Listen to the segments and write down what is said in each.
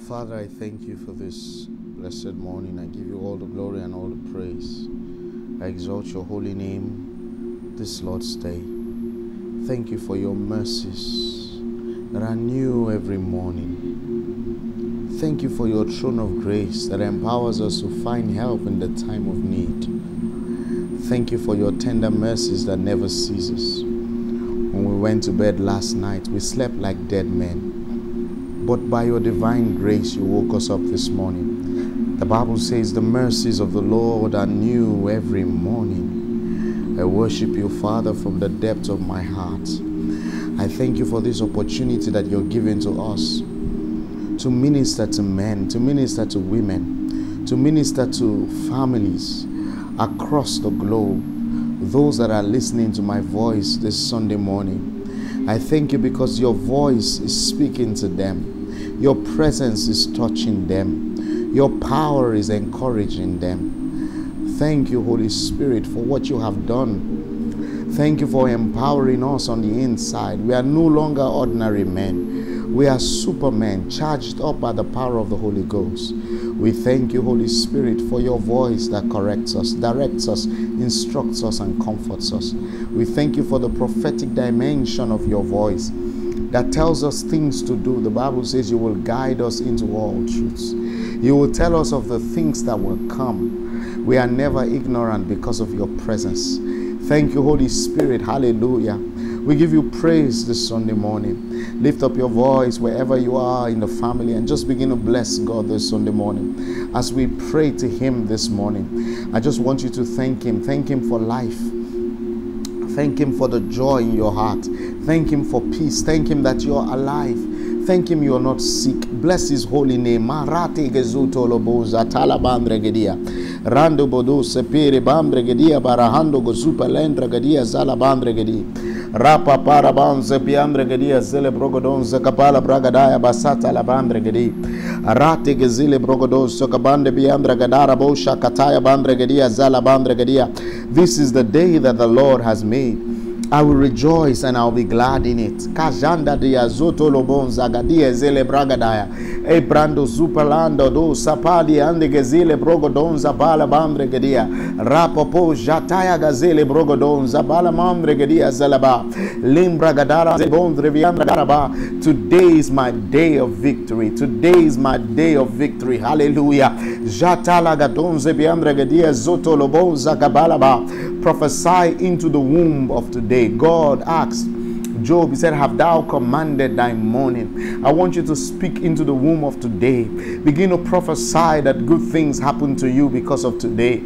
Father, I thank you for this blessed morning. I give you all the glory and all the praise. I exalt your holy name this Lord's day. Thank you for your mercies that are new every morning. Thank you for your throne of grace that empowers us to find help in the time of need. Thank you for your tender mercies that never ceases. When we went to bed last night, we slept like dead men. But by your divine grace, you woke us up this morning. The Bible says the mercies of the Lord are new every morning. I worship you, Father, from the depths of my heart. I thank you for this opportunity that you're giving to us to minister to men, to minister to women, to minister to families across the globe, those that are listening to my voice this Sunday morning. I thank you because your voice is speaking to them. Your presence is touching them. Your power is encouraging them. Thank you, Holy Spirit, for what you have done. Thank you for empowering us on the inside. We are no longer ordinary men. We are supermen charged up by the power of the Holy Ghost. We thank you, Holy Spirit, for your voice that corrects us, directs us, instructs us, and comforts us. We thank you for the prophetic dimension of your voice that tells us things to do. The Bible says you will guide us into all truths. You will tell us of the things that will come. We are never ignorant because of your presence. Thank you, Holy Spirit. Hallelujah. We give you praise this Sunday morning. Lift up your voice wherever you are in the family and just begin to bless God this Sunday morning. As we pray to him this morning, I just want you to thank him. Thank him for life. Thank him for the joy in your heart. Thank him for peace. Thank him that you're alive. Thank him you're not sick. Bless his holy name. Marate gezuto loboza talabandre gedia. Rando bodo sepere bambre gedia barahando gozupa lendra gedia zalabandre gedia. Rapa parabanze piandre gedia zele brogodonze kapala bragadaya basata labandre gedia. Arate gezile brogodos sokabande biandra gadara bosha kataya bandre gedia zalabandre gedia. This is the day that the Lord has made. I will rejoice and I'll be glad in it. Kajanda dia zoto lobon zagadia zele bragadaya. E brando superlando do sapadi ande gezile brogodon zabala bambre gedia. Rapopo jataya gazele brogodon zabala mambre gedia zalaba. Limbra gadara zebondre viandra garaba. Today is my day of victory. Today is my day of victory. Hallelujah. Jatala gadon zebiandra gedia zoto lobon zagabalaba. Prophesy into the womb of today. God asked Job, he said, have thou commanded thy morning? I want you to speak into the womb of today. Begin to prophesy that good things happen to you because of today.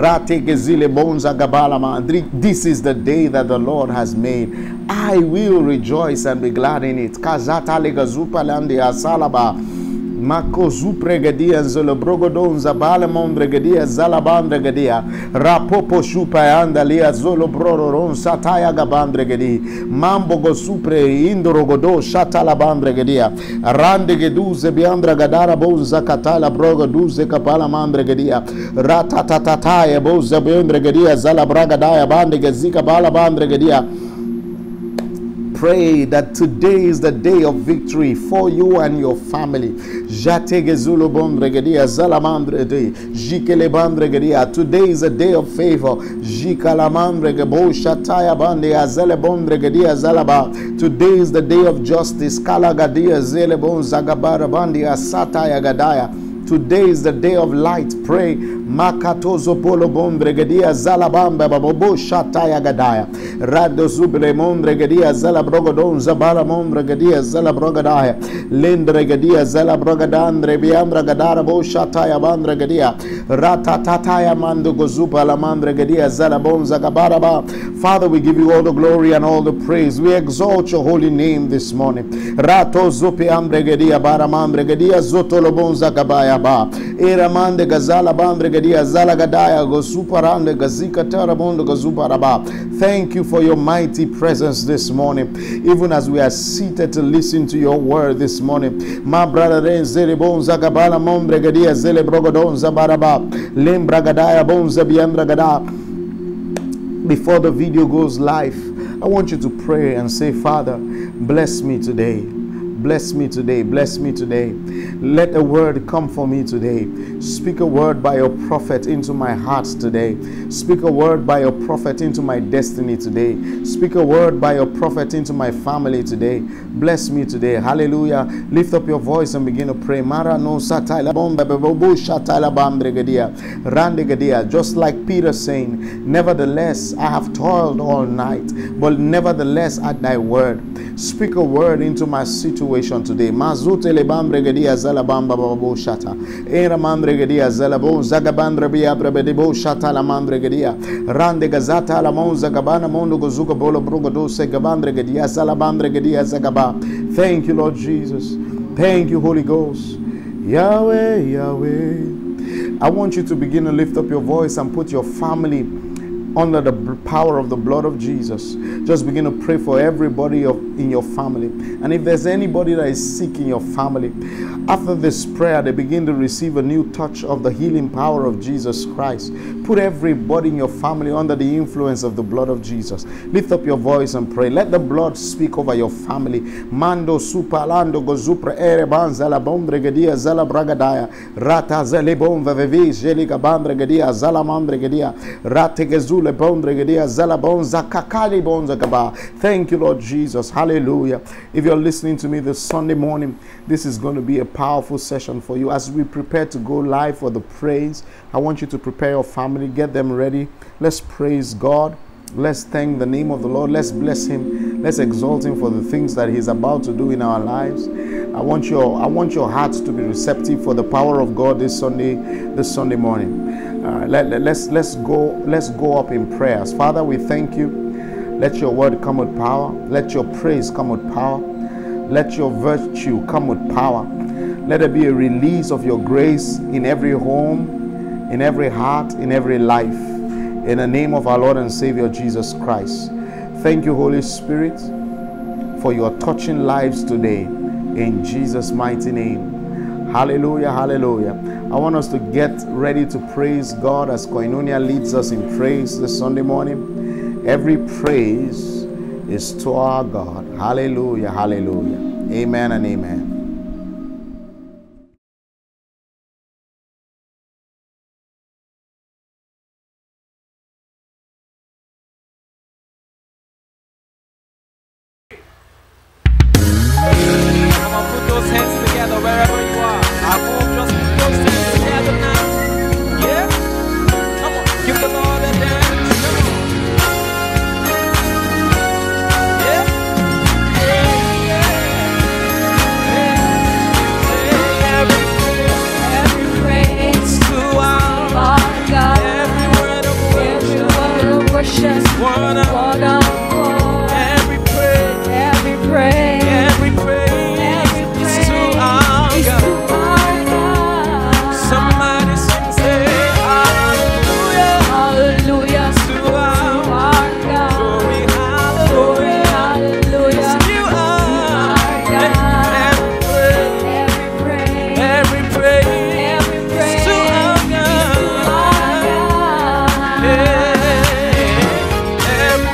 This is the day that the Lord has made. I will rejoice and be glad in it. Mako zupregadia zolo brogodon zabala mondregadia zalabandregadia rapopo shupaanda lia zolo broron sataya gabandregadi mambo go supre indorogodo shatalabandregadia rande geduze biandra gadara bonza katala brogoduze kapala mandregadia ratatataya boza biandregadia zalabragadaya bandegazika bala bandregadia. Pray that today is the day of victory for you and your family. Today is a day of favor. Today is the day of justice. Today is the day of light. Pray. Makatozo polo bombregadia zalabamba babobo shataya gadaya. Rado zubre mondregadia zalabrogodon zabala mondregadia zalabrogadaya. Lendregadia zalabrogadandre biandra gadara bo shataya bandregadia. Ratatataya mando gozupa la mandregadia zalabonza gabaraba. Father, we give you all the glory and all the praise. We exalt your holy name this morning. Rato zupi ambregadia baramandregadia zotolobonza gabaya ba. Eramande gazala bandregadia. Thank you for your mighty presence this morning, even as we are seated to listen to your word this morning. My brother, before the video goes live, I want you to pray and say, Father, bless me today. Bless me today. Bless me today. Let a word come for me today. Speak a word by your prophet into my heart today. Speak a word by your prophet into my destiny today. Speak a word by your prophet into my family today. Bless me today. Hallelujah. Lift up your voice and begin to pray. Just like Peter saying, nevertheless, I have toiled all night, but nevertheless at thy word. Speak a word into my situation today. Mazutele bambregedia zalabamba babo shata. Era mandregedia zalabon zagabandrebia brebedebo shata la mandregedia. Rande gazata la mon zagabana mondo gozuka bolo brogodo segabandregedia zalabandregedia zagaba. Thank you, Lord Jesus. Thank you, Holy Ghost. Yahweh, Yahweh. I want you to begin to lift up your voice and put your family under the power of the blood of Jesus. Just begin to pray for everybody in your family. And if there's anybody that is sick in your family, after this prayer, they begin to receive a new touch of the healing power of Jesus Christ. Put everybody in your family under the influence of the blood of Jesus. Lift up your voice and pray. Let the blood speak over your family. Mando supalando gozupra ereban zala bombregadia zala bragadaya rata zelebon vevevi jeliga bandregadia zala mandregadia rate gezule bondregadia zala bonza kakali bonza gaba. Thank you, Lord Jesus. Hallelujah. If you're listening to me this Sunday morning, this is going to be a powerful session for you. As we prepare to go live for the praise, I want you to prepare your family, get them ready. Let's praise God. Let's thank the name of the Lord. Let's bless him. Let's exalt him for the things that he's about to do in our lives. I want your hearts to be receptive for the power of God this Sunday morning. Let's go up in prayers. Father, we thank you. Let your word come with power. Let your praise come with power. Let your virtue come with power. Let there be a release of your grace in every home, in every heart, in every life. In the name of our Lord and Savior Jesus Christ. Thank you, Holy Spirit, for your touching lives today. In Jesus' mighty name. Hallelujah, hallelujah. I want us to get ready to praise God as Koinonia leads us in praise this Sunday morning. Every praise is to our God. Hallelujah, hallelujah. Amen and amen. Come on, put those hands together wherever you are. I hope just put those hands together now. Yeah? Come on, give the Lord a dance. Come on. Yeah? Every praise to our God. Every word of worship. One of Every praise. every praise. Every praise is to our God. Somebody say hallelujah. Hallelujah To our God. glory, Glory, hallelujah. hallelujah. You are Every praise. every praise Every praise. to our God. Yeah. Every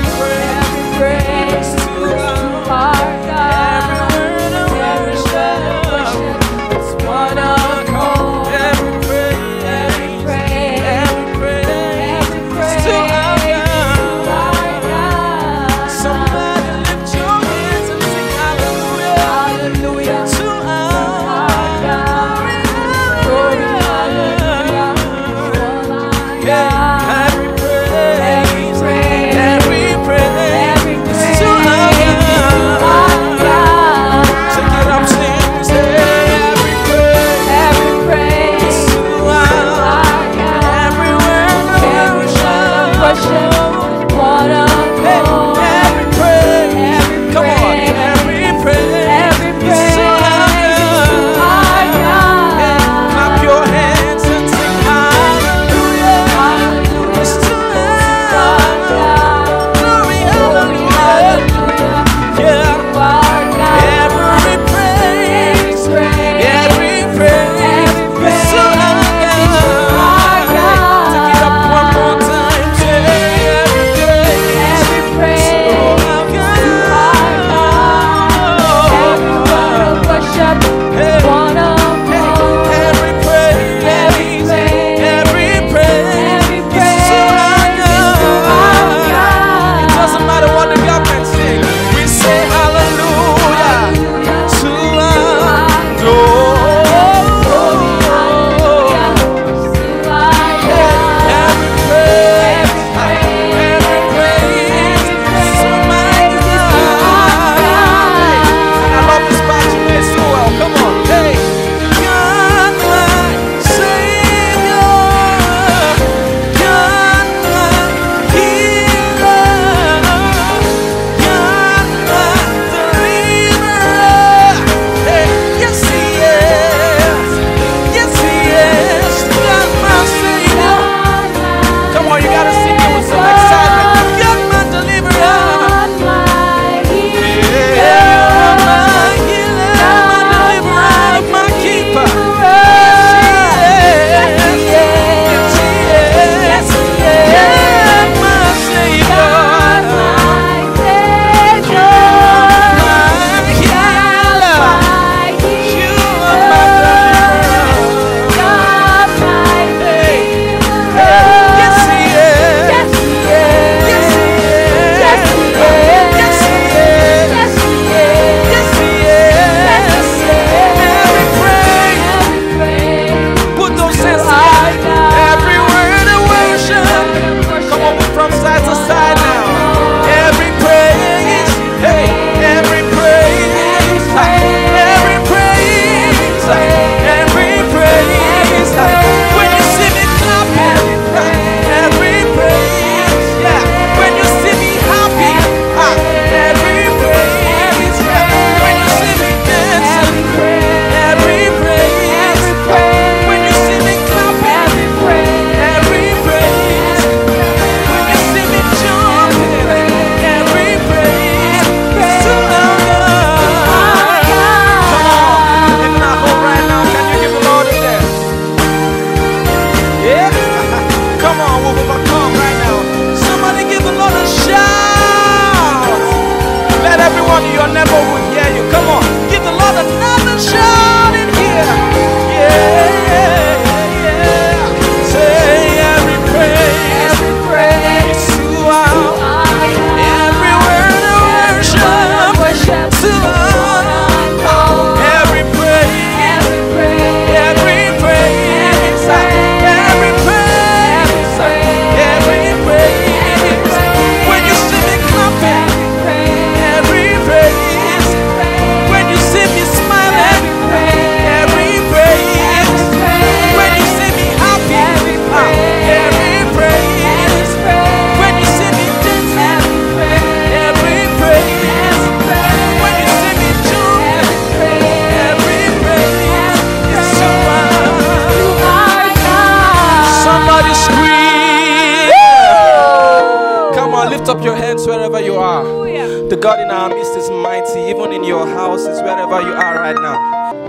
God in our midst is mighty, even in your houses, wherever you are right now.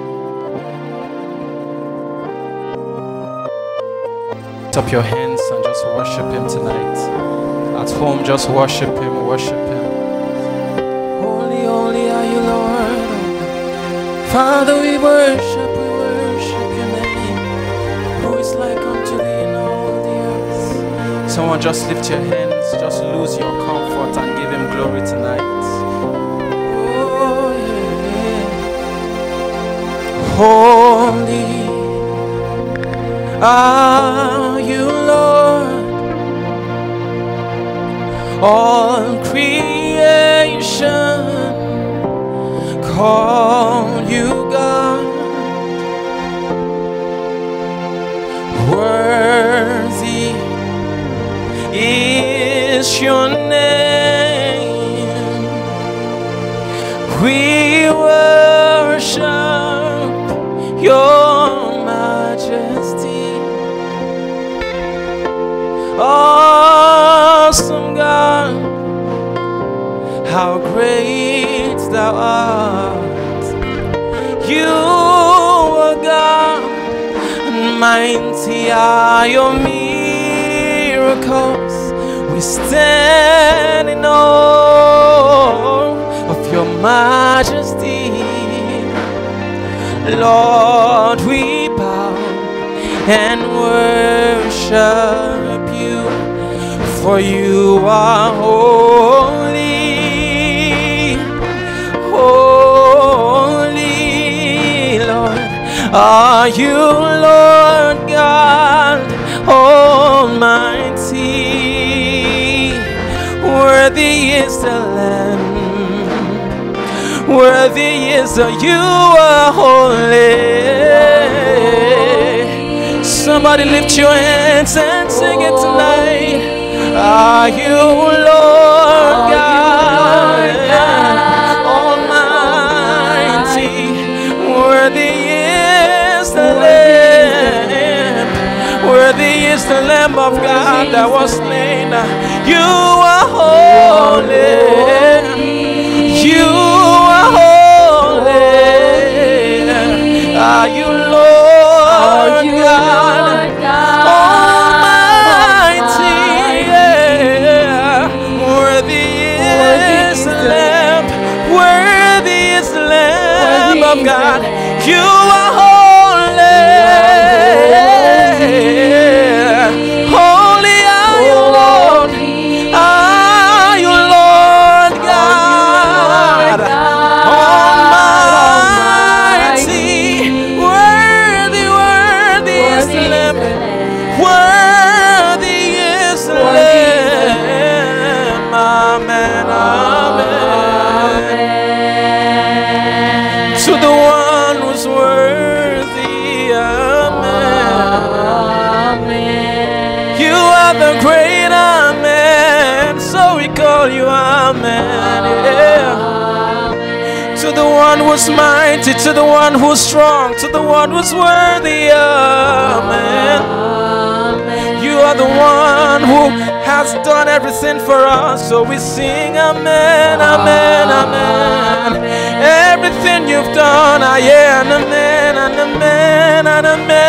Lift up your hands and just worship Him tonight. At home, just worship Him, worship Him. Holy, holy are you, Lord. Father, we worship your name. Who is like unto thee in all the earth? Someone just lift your hands, just lose your comfort and give Him glory tonight. Oh, yeah. Holy are you, Lord. All creation call you God. Worthy is your name. We worship your majesty. Awesome God, how great thou art. You are God, and mighty are your miracles. We stand in awe of your majesty. Lord, we bow and worship you, for you are holy. Holy, Lord, are you, Lord God Almighty. Worthy is the Lamb, worthy is the, you are holy. Somebody lift your hands and sing it tonight. Are you, Lord God Almighty? Worthy is the Lamb, worthy is the Lamb of God that was slain. You are holy, you are holy. Are you, Lord God Almighty? Yeah. Worthy is the Lamb, worthy is the Lamb of God. You are holy, holy are you, Lord. Are you, Lord God Almighty? Worthy, worthy is the Lamb, worthy is the Lamb. Amen, amen. To the one who's worthy, amen. You are the great amen, so we call you amen. Yeah. To the one who's mighty, to the one who's strong, to the one who's worthy, amen. You are the one who has done everything for us, so we sing amen, amen, amen. Everything you've done, yeah, and amen, and amen, and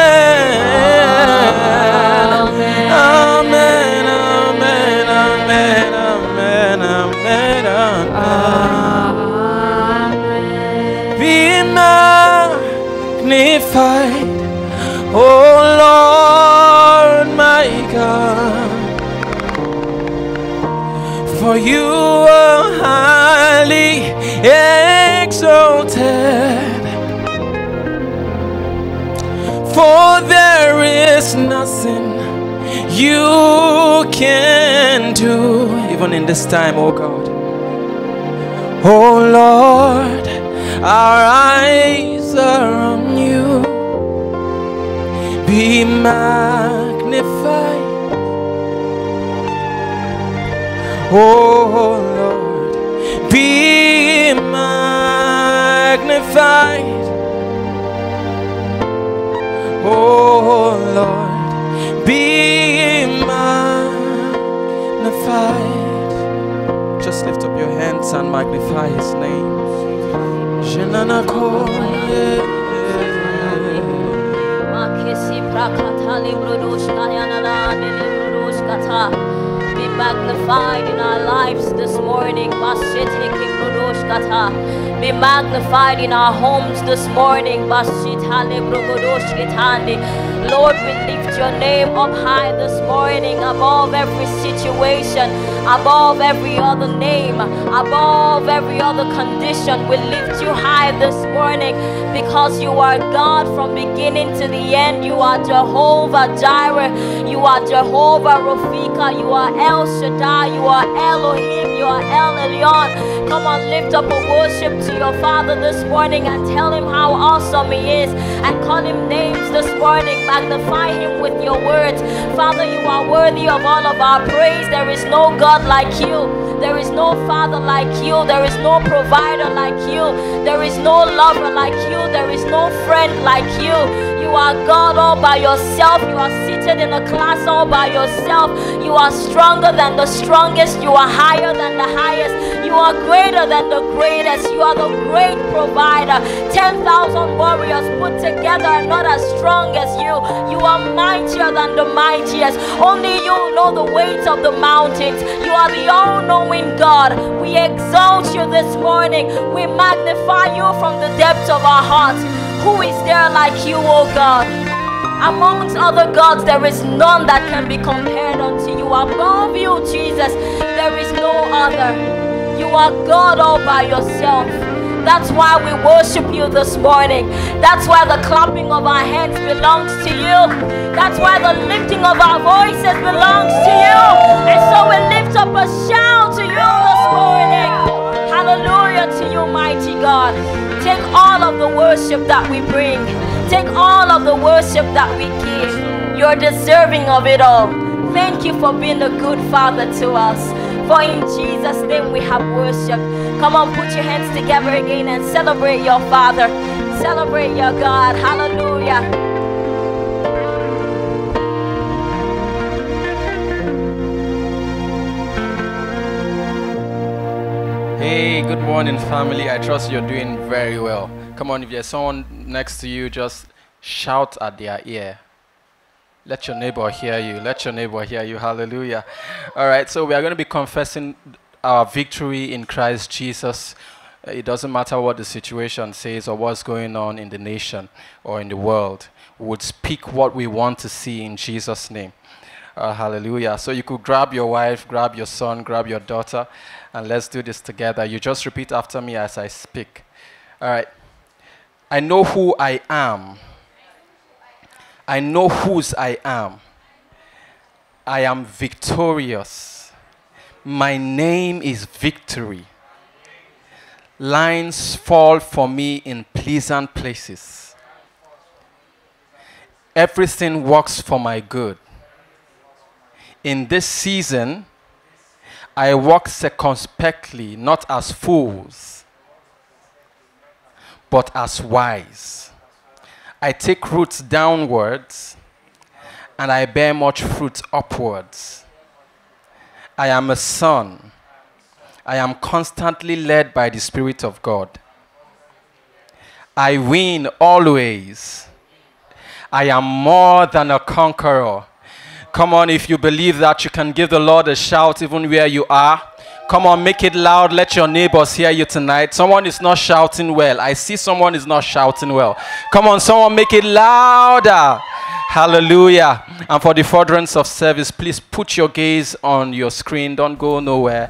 amen. Amen, amen, amen, amen, amen, amen. Be magnified, oh Lord my God, for you are highly exalted. For there is nothing you can do, even in this time, oh God. Oh Lord, our eyes are on you. Be magnified, oh Lord, be magnified. Oh Lord, be magnified. Just lift up your hands hands and magnify his name. Be magnified in our lives this morning. Be magnified in our homes this morning. Lord, we lift your name up high this morning, above every situation, above every other name, above every other condition. We lift you high this morning because you are God from beginning to the end. You are Jehovah Jireh, you are Jehovah Rafika, you are El Shaddai, you are Elohim, you are El Elyon. Come on, lift up a worship to your Father this morning and tell him how awesome he is, and call him names this morning. Magnify him with your words. Father, you are worthy of all of our praise. There is no God like you. There is no Father like you. There is no provider like you. There is no lover like you. There is no friend like you. You are God all by yourself. You are seated in a class all by yourself. You are stronger than the strongest. You are higher than the highest. You are greater than the greatest. You are the great provider. 10,000 warriors put together are not as strong as you. You are mightier than the mightiest. Only you know the weight of the mountains. You are the all-knowing God. We exalt you this morning. We magnify you from the depths of our hearts. Who is there like you, O God? Amongst other gods, there is none that can be compared unto you. Above you, Jesus, there is no other. You are God all by yourself. That's why we worship you this morning. That's why the clapping of our hands belongs to you. That's why the lifting of our voices belongs to you. And so we lift up a shout to you this morning. Hallelujah to you, mighty God. Take all of the worship that we bring. Take all of the worship that we give. You're deserving of it all. Thank you for being a good Father to us. For in Jesus' name we have worshipped. Come on, put your hands together again and celebrate your Father. Celebrate your God. Hallelujah. Hey, good morning, family. I trust you're doing very well. Come on, if there's someone next to you, just shout at their ear. Let your neighbor hear you. Let your neighbor hear you. Hallelujah. All right, so we are going to be confessing our victory in Christ Jesus. It doesn't matter what the situation says or what's going on in the nation or in the world. We would speak what we want to see in Jesus' name. Hallelujah. So you could grab your wife, grab your son, grab your daughter, and let's do this together. You just repeat after me as I speak. All right. I know who I am. I know whose I am. I am victorious. My name is Victory. Lines fall for me in pleasant places. Everything works for my good. In this season, I walk circumspectly, not as fools, but as wise. I take roots downwards, and I bear much fruit upwards. I am a son. I am constantly led by the Spirit of God. I win always. I am more than a conqueror. Come on, if you believe that, you can give the Lord a shout even where you are. Come on, make it loud. Let your neighbors hear you tonight. Someone is not shouting well. I see someone is not shouting well. Come on, someone make it louder. Hallelujah. And for the furtherance of service, please put your gaze on your screen. Don't go nowhere.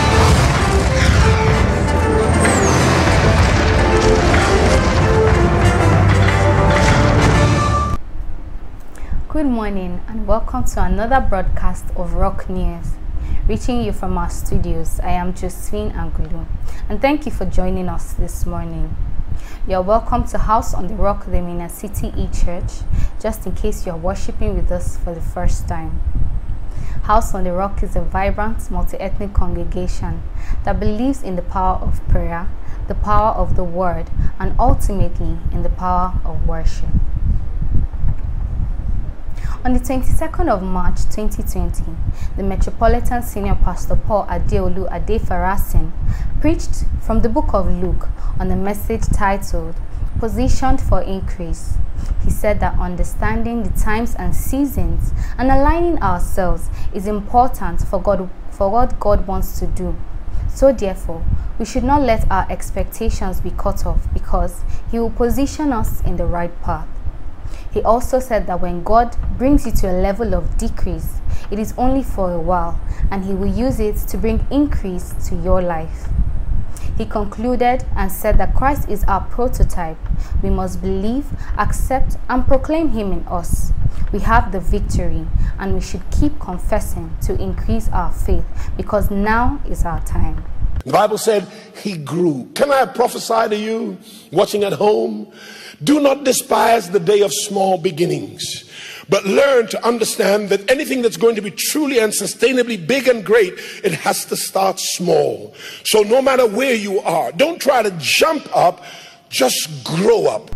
Good morning and welcome to another broadcast of Rock News. Reaching you from our studios, I am Josephine Angulu, and thank you for joining us this morning. You are welcome to House on the Rock, the Mina City E-Church, just in case you are worshiping with us for the first time. House on the Rock is a vibrant, multi-ethnic congregation that believes in the power of prayer, the power of the Word, and ultimately in the power of worship. On the 22nd of March 2020, the Metropolitan Senior Pastor Paul Adeolu Adefarasin preached from the book of Luke on a message titled, Positioned for Increase. He said that understanding the times and seasons and aligning ourselves is important for what God wants to do. So therefore, we should not let our expectations be cut off because He will position us in the right path. He also said that when God brings you to a level of decrease, it is only for a while, and He will use it to bring increase to your life. He concluded and said that Christ is our prototype. We must believe, accept, and proclaim Him in us. We have the victory, and we should keep confessing to increase our faith because now is our time. The Bible said He grew. Can I prophesy to you watching at home? Do not despise the day of small beginnings, but learn to understand that anything that's going to be truly and sustainably big and great, it has to start small. So no matter where you are, don't try to jump up, just grow up.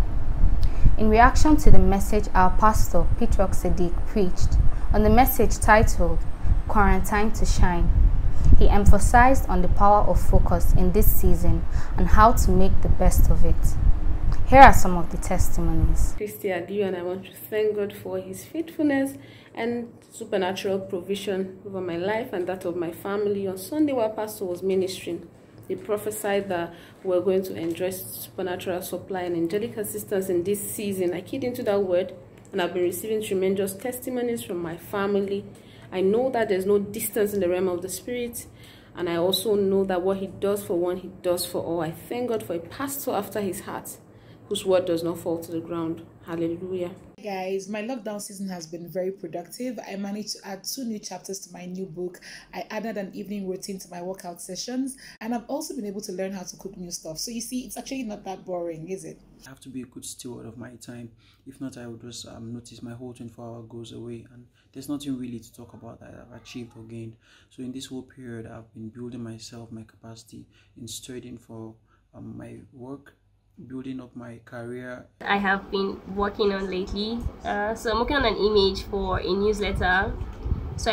In reaction to the message our pastor, Petrock Sadiq, preached on the message titled, Quarantine to Shine, he emphasized on the power of focus in this season and how to make the best of it. Here are some of the testimonies. Christy Adiu, and I want to thank God for His faithfulness and supernatural provision over my life and that of my family. On Sunday, while Pastor was ministering, he prophesied that we're going to enjoy supernatural supply and angelic assistance in this season. I keyed into that word, and I've been receiving tremendous testimonies from my family. I know that there's no distance in the realm of the Spirit, and I also know that what He does for one, He does for all. I thank God for a pastor after His heart, whose word does not fall to the ground. Hallelujah. Guys, my lockdown season has been very productive. I managed to add 2 new chapters to my new book. I added an evening routine to my workout sessions, and I've also been able to learn how to cook new stuff. So you see, it's actually not that boring, is it? I have to be a good steward of my time. If not, I would just notice my whole 24-hour goes away, and there's nothing really to talk about that I've achieved or gained. So in this whole period, I've been building myself, my capacity in studying for my work, building up my career. I have been working on lately. So I'm working on an image for a newsletter. So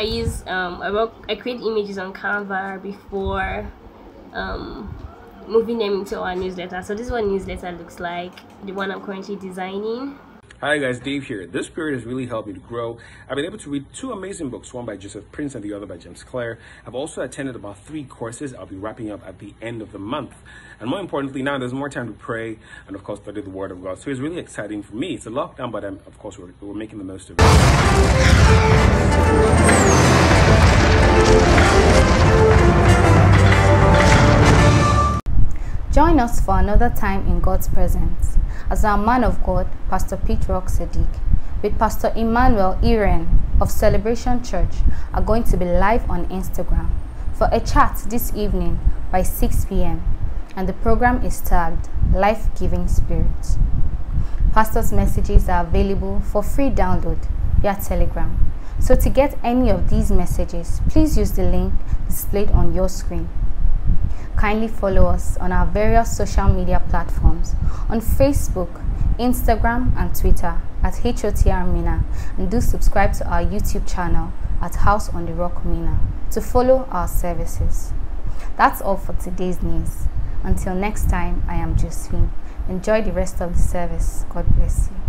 I create images on Canva before moving them into our newsletter. So this is what newsletter looks like, the one I'm currently designing. Hi guys, Dave here. This period has really helped me to grow. I've been able to read 2 amazing books, one by Joseph Prince and the other by James Clear. I've also attended about 3 courses I'll be wrapping up at the end of the month. And more importantly, now there's more time to pray and of course study the Word of God. So it's really exciting for me. It's a lockdown, but of course we're making the most of it. Join us for another time in God's presence as our man of God, Pastor Petrock Sadiq, with Pastor Emmanuel Iren of Celebration Church are going to be live on Instagram for a chat this evening by 6 p.m. and the program is tagged Life-Giving Spirit. Pastor's messages are available for free download via Telegram. So to get any of these messages, please use the link displayed on your screen. Kindly follow us on our various social media platforms on Facebook, Instagram, and Twitter at HOTR Mina, and do subscribe to our YouTube channel at House on the Rock Mina to follow our services. That's all for today's news. Until next time, I am Josephine. Enjoy the rest of the service. God bless you.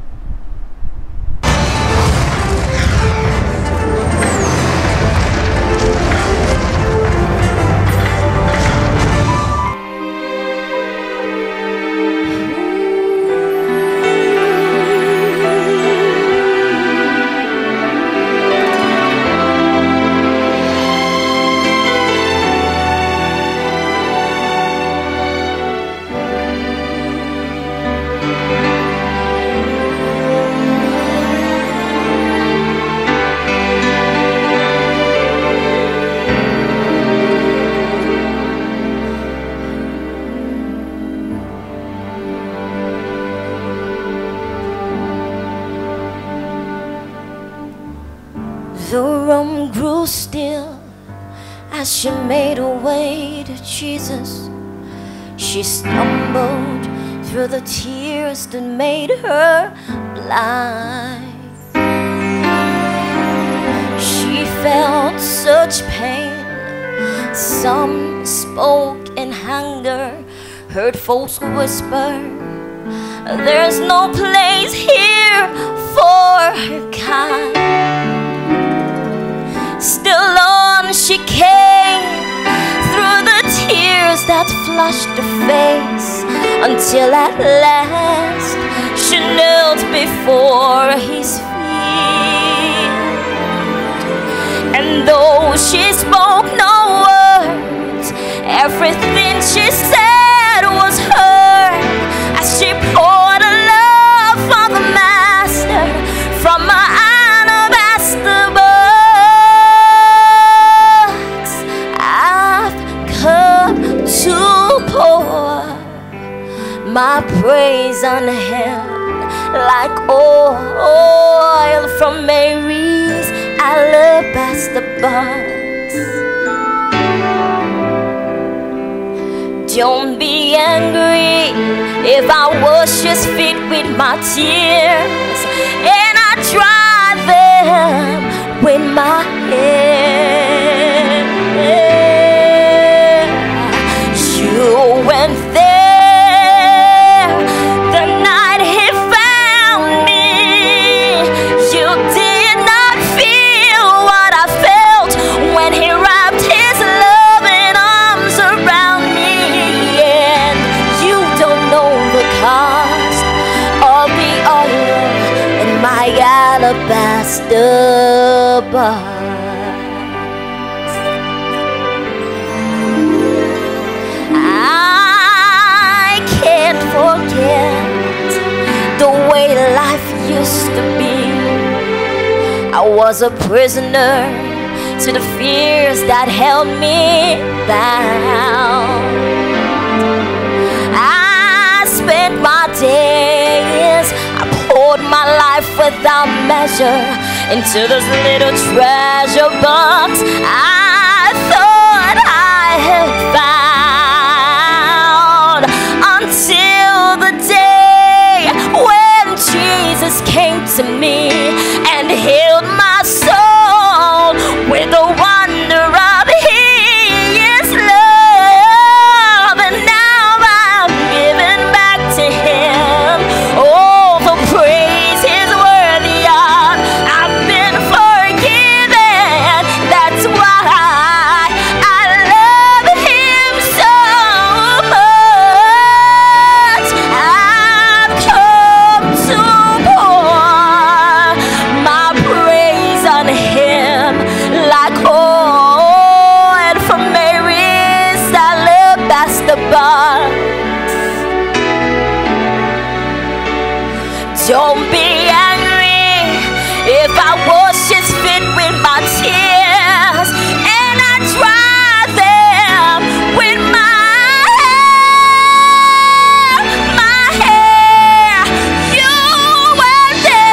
The room grew still as she made her way to Jesus. She stumbled through the tears that made her blind. felt such pain. Some spoke in anger, heard folks whisper, there's no place here for her kind. Still on she came, through the tears that flushed her face, until at last she knelt before his feet. And though she spoke no words, everything she said was heard, as she poured her love for the Master from her alabaster box. I've come to pour my praise on him like oil from Mary's alabaster box. Don't be angry if I wash his feet with my tears and I dry them with my hair. You went there the night he found me. You did not feel what I felt when he wrapped his loving arms around me. And you don't know the cost of the oil in my alabaster box. I can't forget the way life used to be. I was a prisoner to the fears that held me bound. I spent my days, I poured my life without measure into this little treasure box I thought I had found, until the day when Jesus came to me and healed my soul with the wonder of his love. And now I'm giving back to him all the praise he's worthy of. I've been forgiven, that's why I love him so much. I've come to pour my praise on him like oil from Mary's alabaster box. Don't be angry if I wash his feet with my tears and I dry them with my hair. You were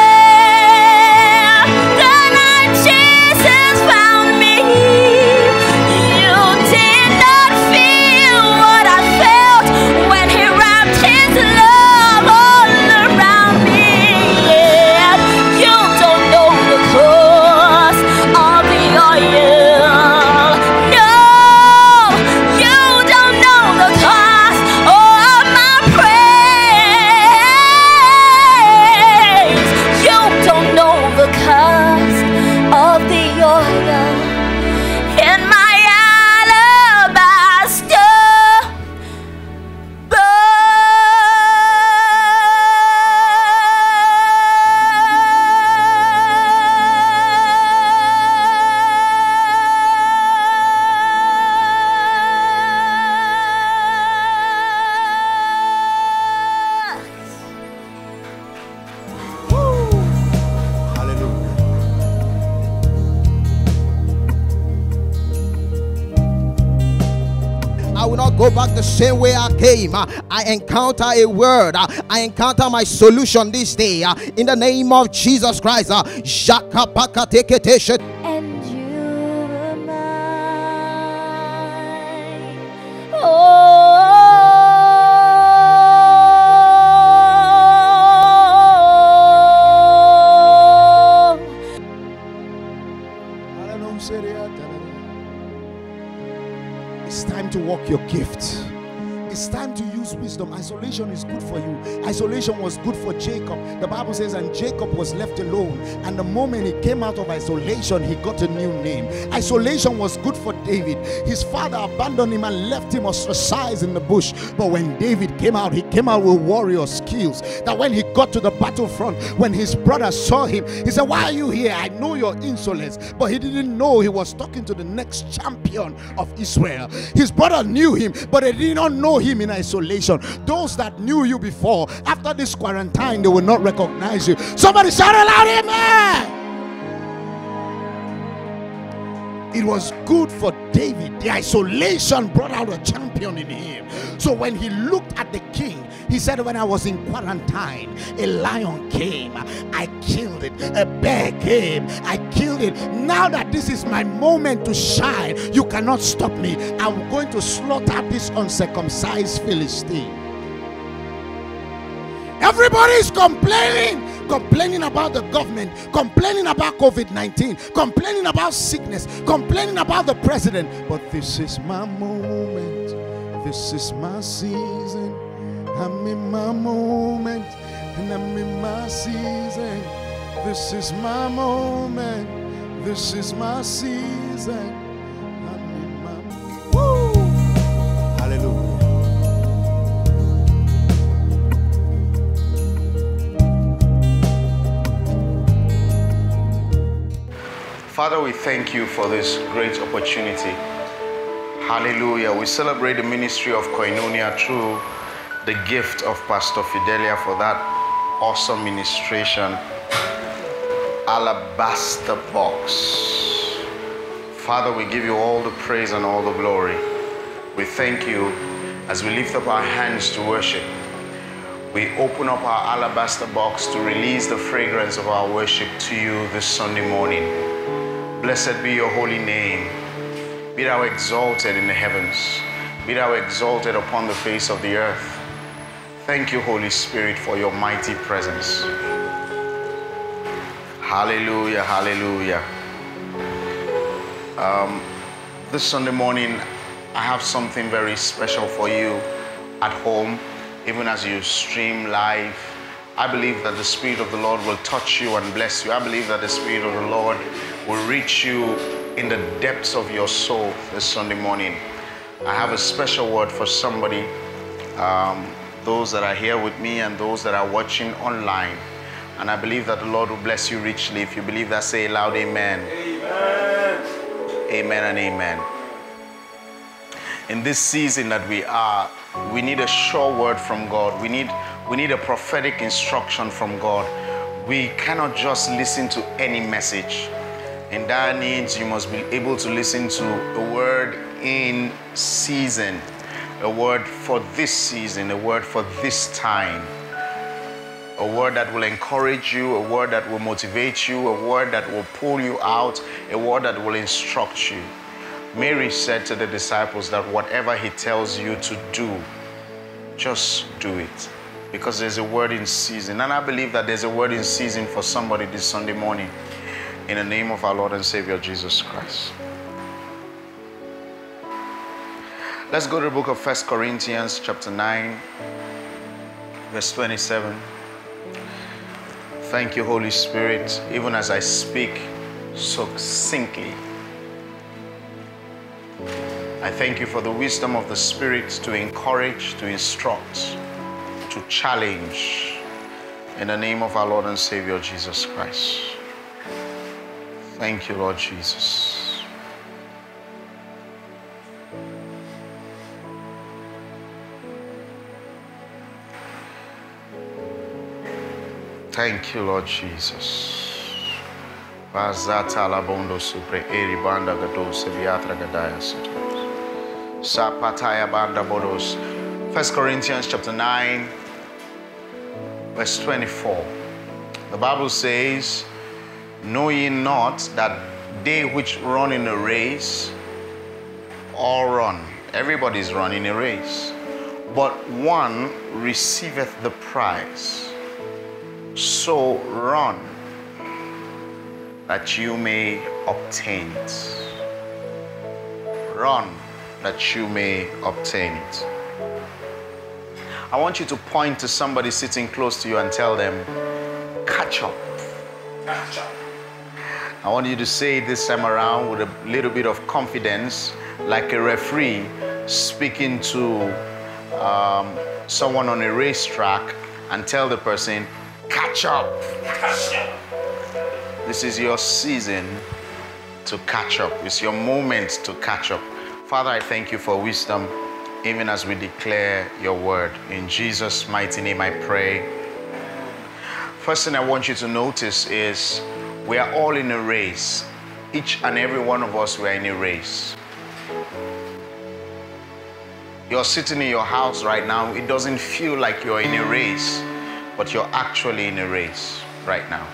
there the night Jesus found me. You did not feel what I felt when he wrapped his love all around me. Yeah, you don't know the cost of the oil. No, you don't know the cost of my praise. You don't know the cost of the oil in my alabaster Hallelujah. I will not go back the same way I came. I encounter a word. I encounter my solution this day. In the name of Jesus Christ. and you were mine. Oh, unlock your gift. It's time to use wisdom. Isolation is good for you. Isolation was good for Jacob. The Bible says, and Jacob was left alone. And the moment he came out of isolation, he got a new name. Isolation was good for David. His father abandoned him and left him ostracized in the bush. But when David came out, he came out with warrior skills. That when he got to the battlefront, when his brother saw him, he said, why are you here? I know your insolence. But he didn't know he was talking to the next champion of Israel. His brother knew him, but they did not know him in isolation. Those that knew you before, after this quarantine, they will not recognize you. Somebody shout aloud, amen. It was good for David. The isolation brought out a champion in him. So when he looked at the king, he said, when I was in quarantine, a lion came, I killed it. A bear came, I killed it. Now that this is my moment to shine, you cannot stop me. I'm going to slaughter this uncircumcised Philistine. Everybody's complaining about the government, complaining about COVID-19, complaining about sickness, complaining about the president. But this is my moment. This is my season. I'm in my moment, and I'm in my season. This is my moment. This is my season. I'm in my woo. Hallelujah. Father, we thank you for this great opportunity. Hallelujah. We celebrate the ministry of Koinonia through the gift of Pastor Fidelia for that awesome ministration. Alabaster box. Father, we give you all the praise and all the glory. We thank you as we lift up our hands to worship. We open up our alabaster box to release the fragrance of our worship to you this Sunday morning. Blessed be your holy name. Be thou exalted in the heavens. Be thou exalted upon the face of the earth. Thank you, Holy Spirit, for your mighty presence. Hallelujah, hallelujah. This Sunday morning, I have something very special for you at home, even as you stream live. I believe that the Spirit of the Lord will touch you and bless you. I believe that the Spirit of the Lord will reach you in the depths of your soul this Sunday morning. I have a special word for somebody, those that are here with me and those that are watching online. And I believe that the Lord will bless you richly. If you believe that, say loud amen. Amen. Amen and amen. In this season that we are, we need a sure word from God. We need a prophetic instruction from God. We cannot just listen to any message. In dire needs, you must be able to listen to a word in season, a word for this season, a word for this time, a word that will encourage you, a word that will motivate you, a word that will pull you out, a word that will instruct you. Mary said to the disciples that whatever he tells you to do, just do it, because there's a word in season. And I believe that there's a word in season for somebody this Sunday morning. In the name of our Lord and Savior Jesus Christ. Let's go to the book of 1 Corinthians chapter 9, verse 27. Thank you, Holy Spirit, even as I speak succinctly. I thank you for the wisdom of the Spirit to encourage, to instruct, to challenge. In the name of our Lord and Savior Jesus Christ. Thank you, Lord Jesus. Thank you, Lord Jesus. 1 Corinthians chapter 9, verse 24. The Bible says, know ye not that they which run in a race all run. Everybody's running a race. But one receiveth the prize. So run that you may obtain it. Run that you may obtain it. I want you to point to somebody sitting close to you and tell them, catch up. Catch up. I want you to say it this time around with a little bit of confidence, like a referee speaking to someone on a racetrack, and tell the person, catch up. Catch up. This is your season to catch up. It's your moment to catch up. Father, I thank you for wisdom, even as we declare your word. In Jesus' mighty name I pray. First thing I want you to notice is we are all in a race. Each and every one of us, we are in a race. You're sitting in your house right now. It doesn't feel like you're in a race, but you're actually in a race right now.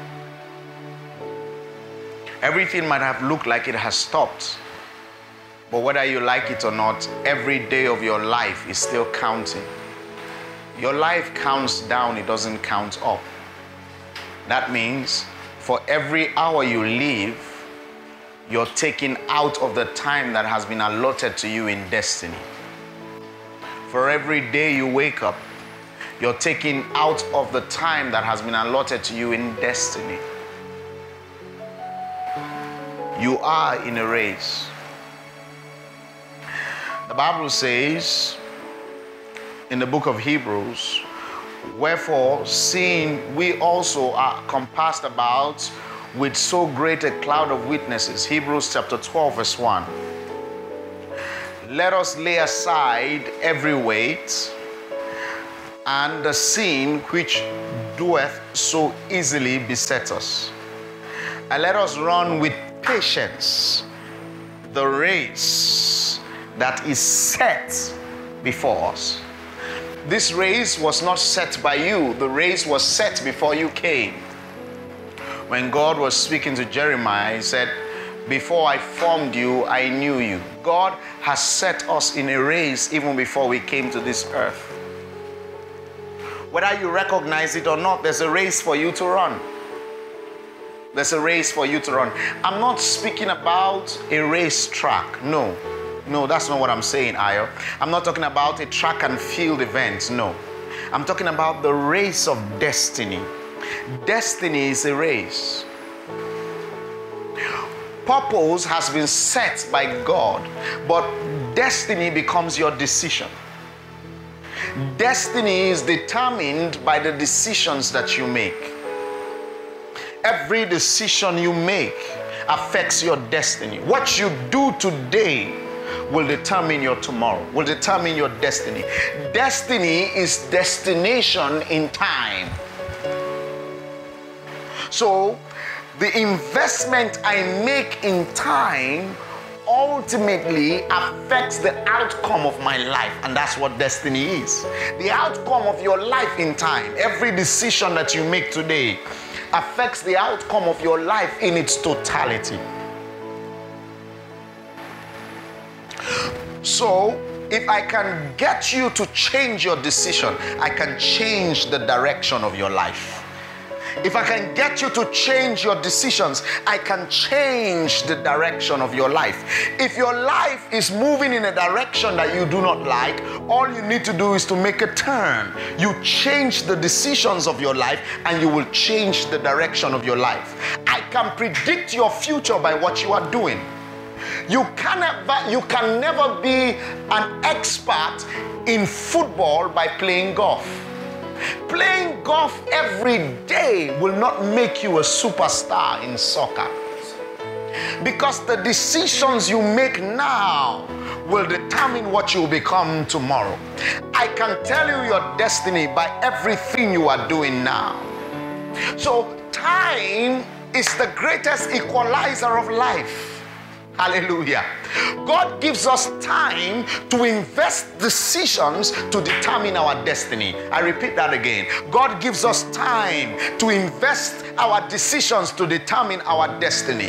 Everything might have looked like it has stopped, but whether you like it or not, every day of your life is still counting. Your life counts down, it doesn't count up. That means for every hour you live, you're taking out of the time that has been allotted to you in destiny. For every day you wake up, you're taking out of the time that has been allotted to you in destiny. You are in a race. The Bible says in the book of Hebrews, wherefore, seeing we also are compassed about with so great a cloud of witnesses. Hebrews chapter 12 verse 1. Let us lay aside every weight and the sin which doeth so easily beset us. And let us run with patience the race that is set before us. This race was not set by you. The race was set before you came. When God was speaking to Jeremiah, he said, before I formed you, I knew you. God has set us in a race even before we came to this earth. Whether you recognize it or not, there's a race for you to run. There's a race for you to run. I'm not speaking about a race track. No, that's not what I'm saying, Ayo. I'm not talking about a track and field event. No, I'm talking about the race of destiny. Destiny is a race. Purpose has been set by God, but destiny becomes your decision. Destiny is determined by the decisions that you make. Every decision you make affects your destiny. What you do today will determine your tomorrow, will determine your destiny. Destiny is destination in time. So, the investment I make in time ultimately affects the outcome of my life, and that's what destiny is. The outcome of your life in time, every decision that you make today affects the outcome of your life in its totality. So, if I can get you to change your decision, I can change the direction of your life. If I can get you to change your decisions, I can change the direction of your life. If your life is moving in a direction that you do not like, all you need to do is to make a turn. You change the decisions of your life and you will change the direction of your life. I can predict your future by what you are doing. You can never be an expert in football by playing golf. Playing golf every day will not make you a superstar in soccer. Because the decisions you make now will determine what you'll become tomorrow. I can tell you your destiny by everything you are doing now. So time is the greatest equalizer of life. Hallelujah. God gives us time to invest decisions to determine our destiny. I repeat that again. God gives us time to invest our decisions to determine our destiny.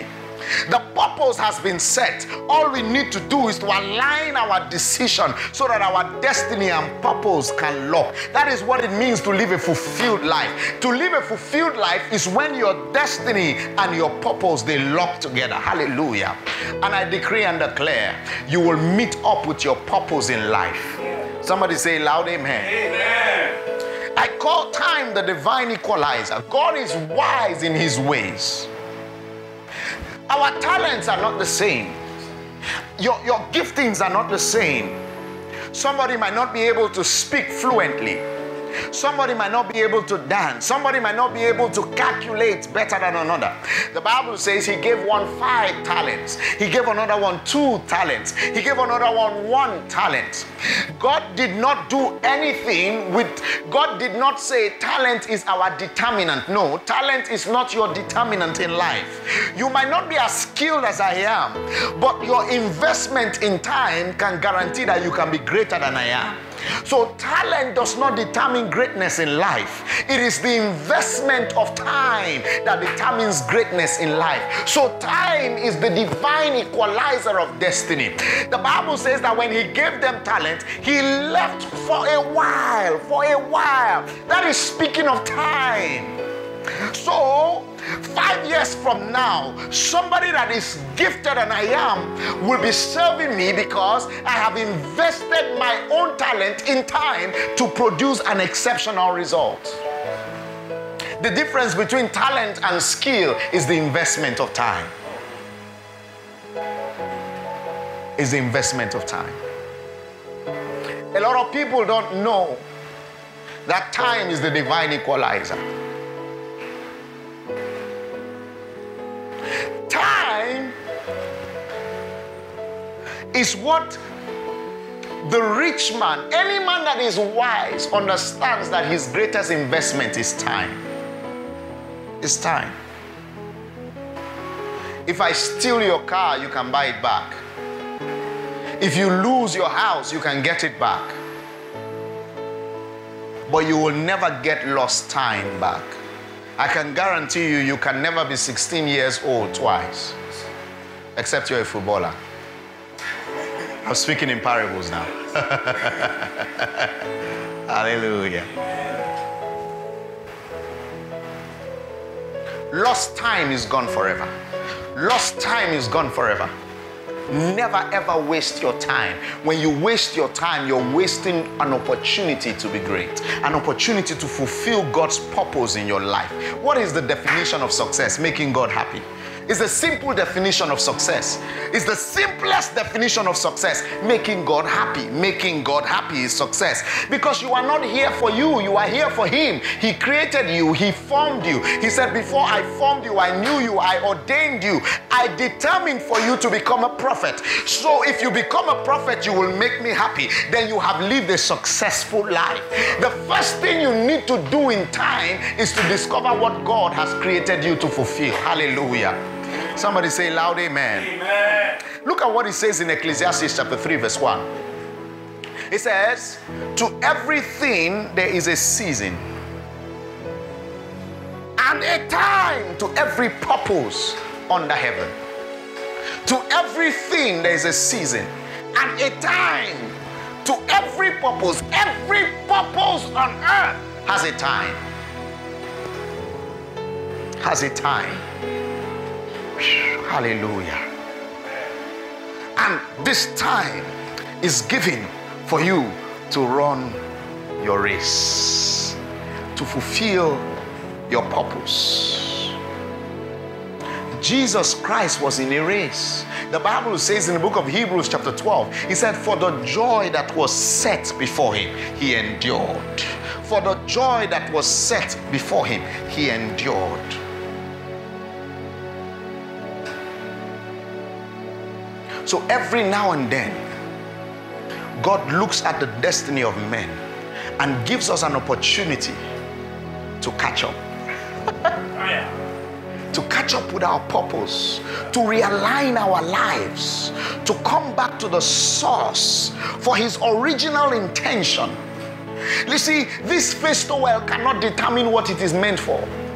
The purpose has been set. All we need to do is to align our decision so that our destiny and purpose can lock. That is what it means to live a fulfilled life. To live a fulfilled life is when your destiny and your purpose, they lock together. Hallelujah. And I decree and declare, you will meet up with your purpose in life. Somebody say loud amen. Amen. I call time the divine equalizer. God is wise in his ways. Our talents are not the same. Your giftings are not the same. Somebody might not be able to speak fluently. Somebody might not be able to dance. Somebody might not be able to calculate better than another. The Bible says he gave one 5 talents. He gave another one 2 talents. He gave another one 1 talent. God did not do anything with, God did not say talent is our determinant. No, talent is not your determinant in life. You might not be as skilled as I am, but your investment in time can guarantee that you can be greater than I am. So talent does not determine greatness in life. It is the investment of time that determines greatness in life. So time is the divine equalizer of destiny. The Bible says that when he gave them talent, he left for a while. That is speaking of time. So 5 years from now, somebody that is gifted and I am will be serving me because I have invested my own talent in time to produce an exceptional result. The difference between talent and skill is the investment of time. Is the investment of time. A lot of people don't know that time is the divine equalizer. Time is what the rich man, any man that is wise, understands that his greatest investment is time. It's time. If I steal your car, you can buy it back. If you lose your house, you can get it back. But you will never get lost time back. I can guarantee you, you can never be 16 years old twice. Except you're a footballer. I'm speaking in parables now. Hallelujah. Lost time is gone forever. Lost time is gone forever. Never ever waste your time. When you waste your time, you're wasting an opportunity to be great, an opportunity to fulfill God's purpose in your life. What is the definition of success? Making God happy. It's the simple definition of success. It's the simplest definition of success. Making God happy. Making God happy is success. Because you are not here for you. You are here for him. He created you. He formed you. He said, before I formed you, I knew you. I ordained you. I determined for you to become a prophet. So if you become a prophet, you will make me happy. Then you have lived a successful life. The first thing you need to do in time is to discover what God has created you to fulfill. Hallelujah. Somebody say loud amen. Amen. Look at what it says in Ecclesiastes chapter 3 verse 1. It says, to everything there is a season and a time to every purpose under heaven. To everything there is a season and a time to every purpose. Every purpose on earth has a time. Has a time. Hallelujah. And this time is given for you to run your race, to fulfill your purpose. Jesus Christ was in a race. The Bible says in the book of Hebrews chapter 12, he said, for the joy that was set before him, he endured. For the joy that was set before him, he endured. So every now and then, God looks at the destiny of men and gives us an opportunity to catch up. To catch up with our purpose, to realign our lives, to come back to the source for his original intention. You see, this festival cannot determine what it is meant for.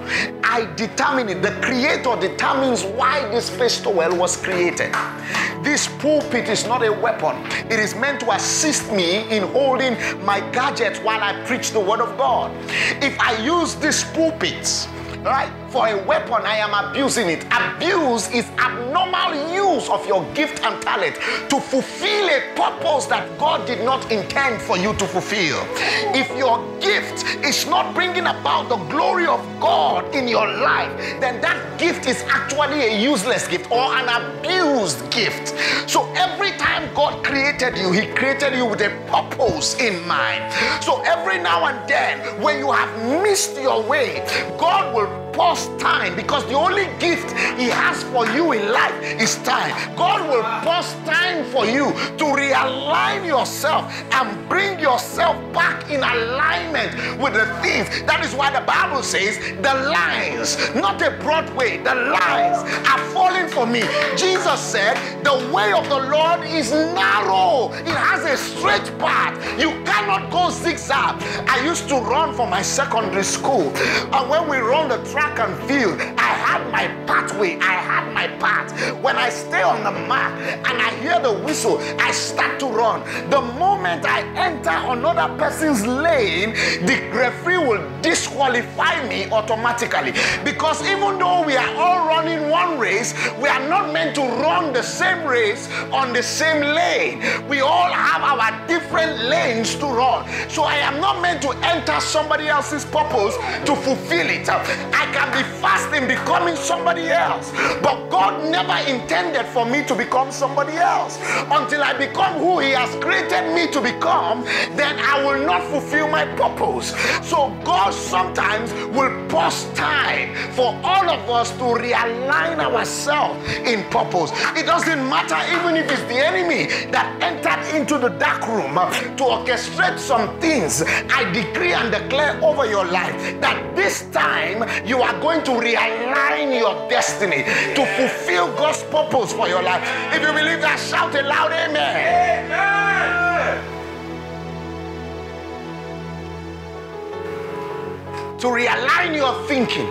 I determine it. The Creator determines why this face towel was created. This pulpit is not a weapon. It is meant to assist me in holding my gadgets while I preach the word of God. If I use this pulpit, right, for a weapon, I am abusing it. Abuse is abnormal use of your gift and talent to fulfill a purpose that God did not intend for you to fulfill. If your gift is not bringing about the glory of God in your life, then that gift is actually a useless gift or an abused gift. So every time God created you, He created you with a purpose in mind. So every now and then, when you have missed your way, God will pause time, because the only gift He has for you in life is time. God will pause time for you to realign yourself and bring yourself back in alignment with the things. That is why the Bible says the lines, not a broad way, the lines are falling for me. Jesus said the way of the Lord is narrow. It has a straight path. You cannot go zigzag. I used to run for my secondary school, and when we run the track and field, I had my pathway. I had my path. When I stay on the mark and I hear the whistle, I start to run. The moment I enter another person's lane, the referee will disqualify me automatically, because even though we are all running one race, we are not meant to run the same race on the same lane. We all have our different lanes to run. So I am not meant to enter somebody else's purpose to fulfill it. I can be fast in becoming somebody else, but God never intended for me to become somebody else. Until I become who He has created me to become, then I will not fulfill my purpose. So God sometimes will pause time for all of us to realign ourselves in purpose. It doesn't matter even if it's the enemy that entered into the dark room to orchestrate some things. I decree and declare over your life that this time you are going to realign your destiny to fulfill God's purpose for your life. If you believe that, shout a loud amen. Amen. To realign your thinking,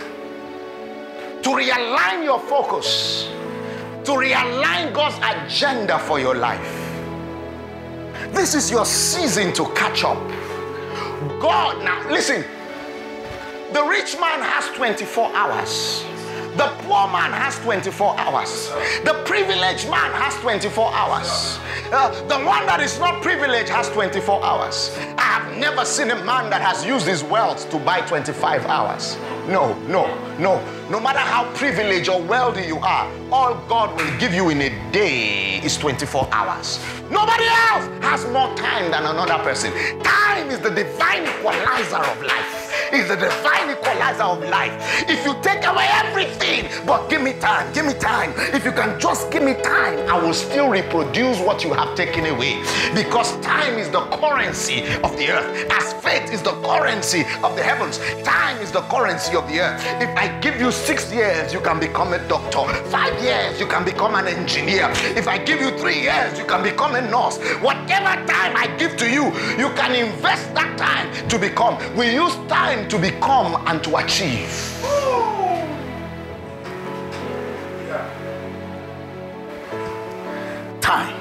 to realign your focus, to realign God's agenda for your life. This is your season to catch up. God, now listen, the rich man has 24 hours. The poor man has 24 hours. The privileged man has 24 hours. The one that is not privileged has 24 hours. I have never seen a man that has used his wealth to buy 25 hours. No. No matter how privileged or wealthy you are, all God will give you in a day is 24 hours. Nobody else has more time than another person. Time is the divine equalizer of life. Is the divine equalizer of life. If you take away everything, but give me time. If you can just give me time, I will still reproduce what you have taken away. Because time is the currency of the earth, as faith is the currency of the heavens. Time is the currency of the earth. If I give you 6 years, you can become a doctor. 5 years, you can become an engineer. If I give you 3 years, you can become a nurse. Whatever time I give to you, you can invest that time to become. We use time to become and to achieve. Time.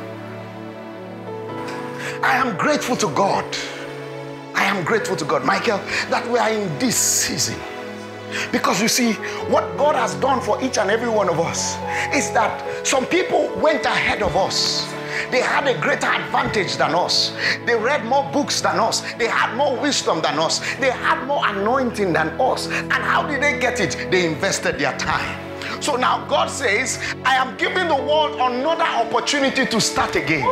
I am grateful to God. I am grateful to God, Michael, that we are in this season. Because you see, what God has done for each and every one of us is that some people went ahead of us. They had a greater advantage than us. They read more books than us. They had more wisdom than us. They had more anointing than us. And how did they get it? They invested their time. So now God says, I am giving the world another opportunity to start again.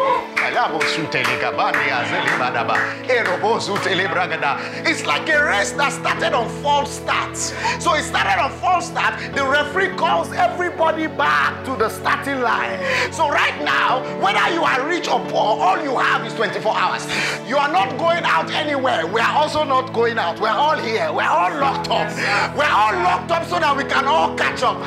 It's like a race that started on false starts. So it started on false start. The referee calls everybody back to the starting line. So right now, whether you are rich or poor, all you have is 24 hours. You are not going out anywhere. We are also not going out. We're all here. We're all locked up. We're all locked up so that we can all catch up.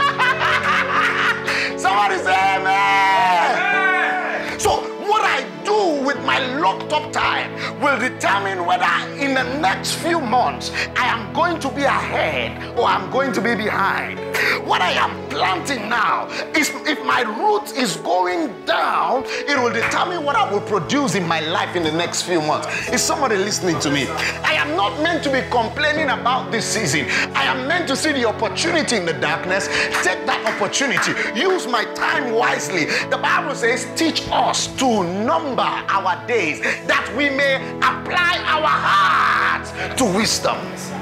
Somebody say amen. So what I do with my locked up time will determine whether in the next few months I am going to be ahead or I'm going to be behind. What I am planting now is, if my root is going down, it will determine what I will produce in my life in the next few months. Is somebody listening to me? I am not meant to be complaining about this season. I am meant to see the opportunity in the darkness, take that opportunity, use my time wisely. The Bible says, teach us to number our days that we may apply our hearts to wisdom.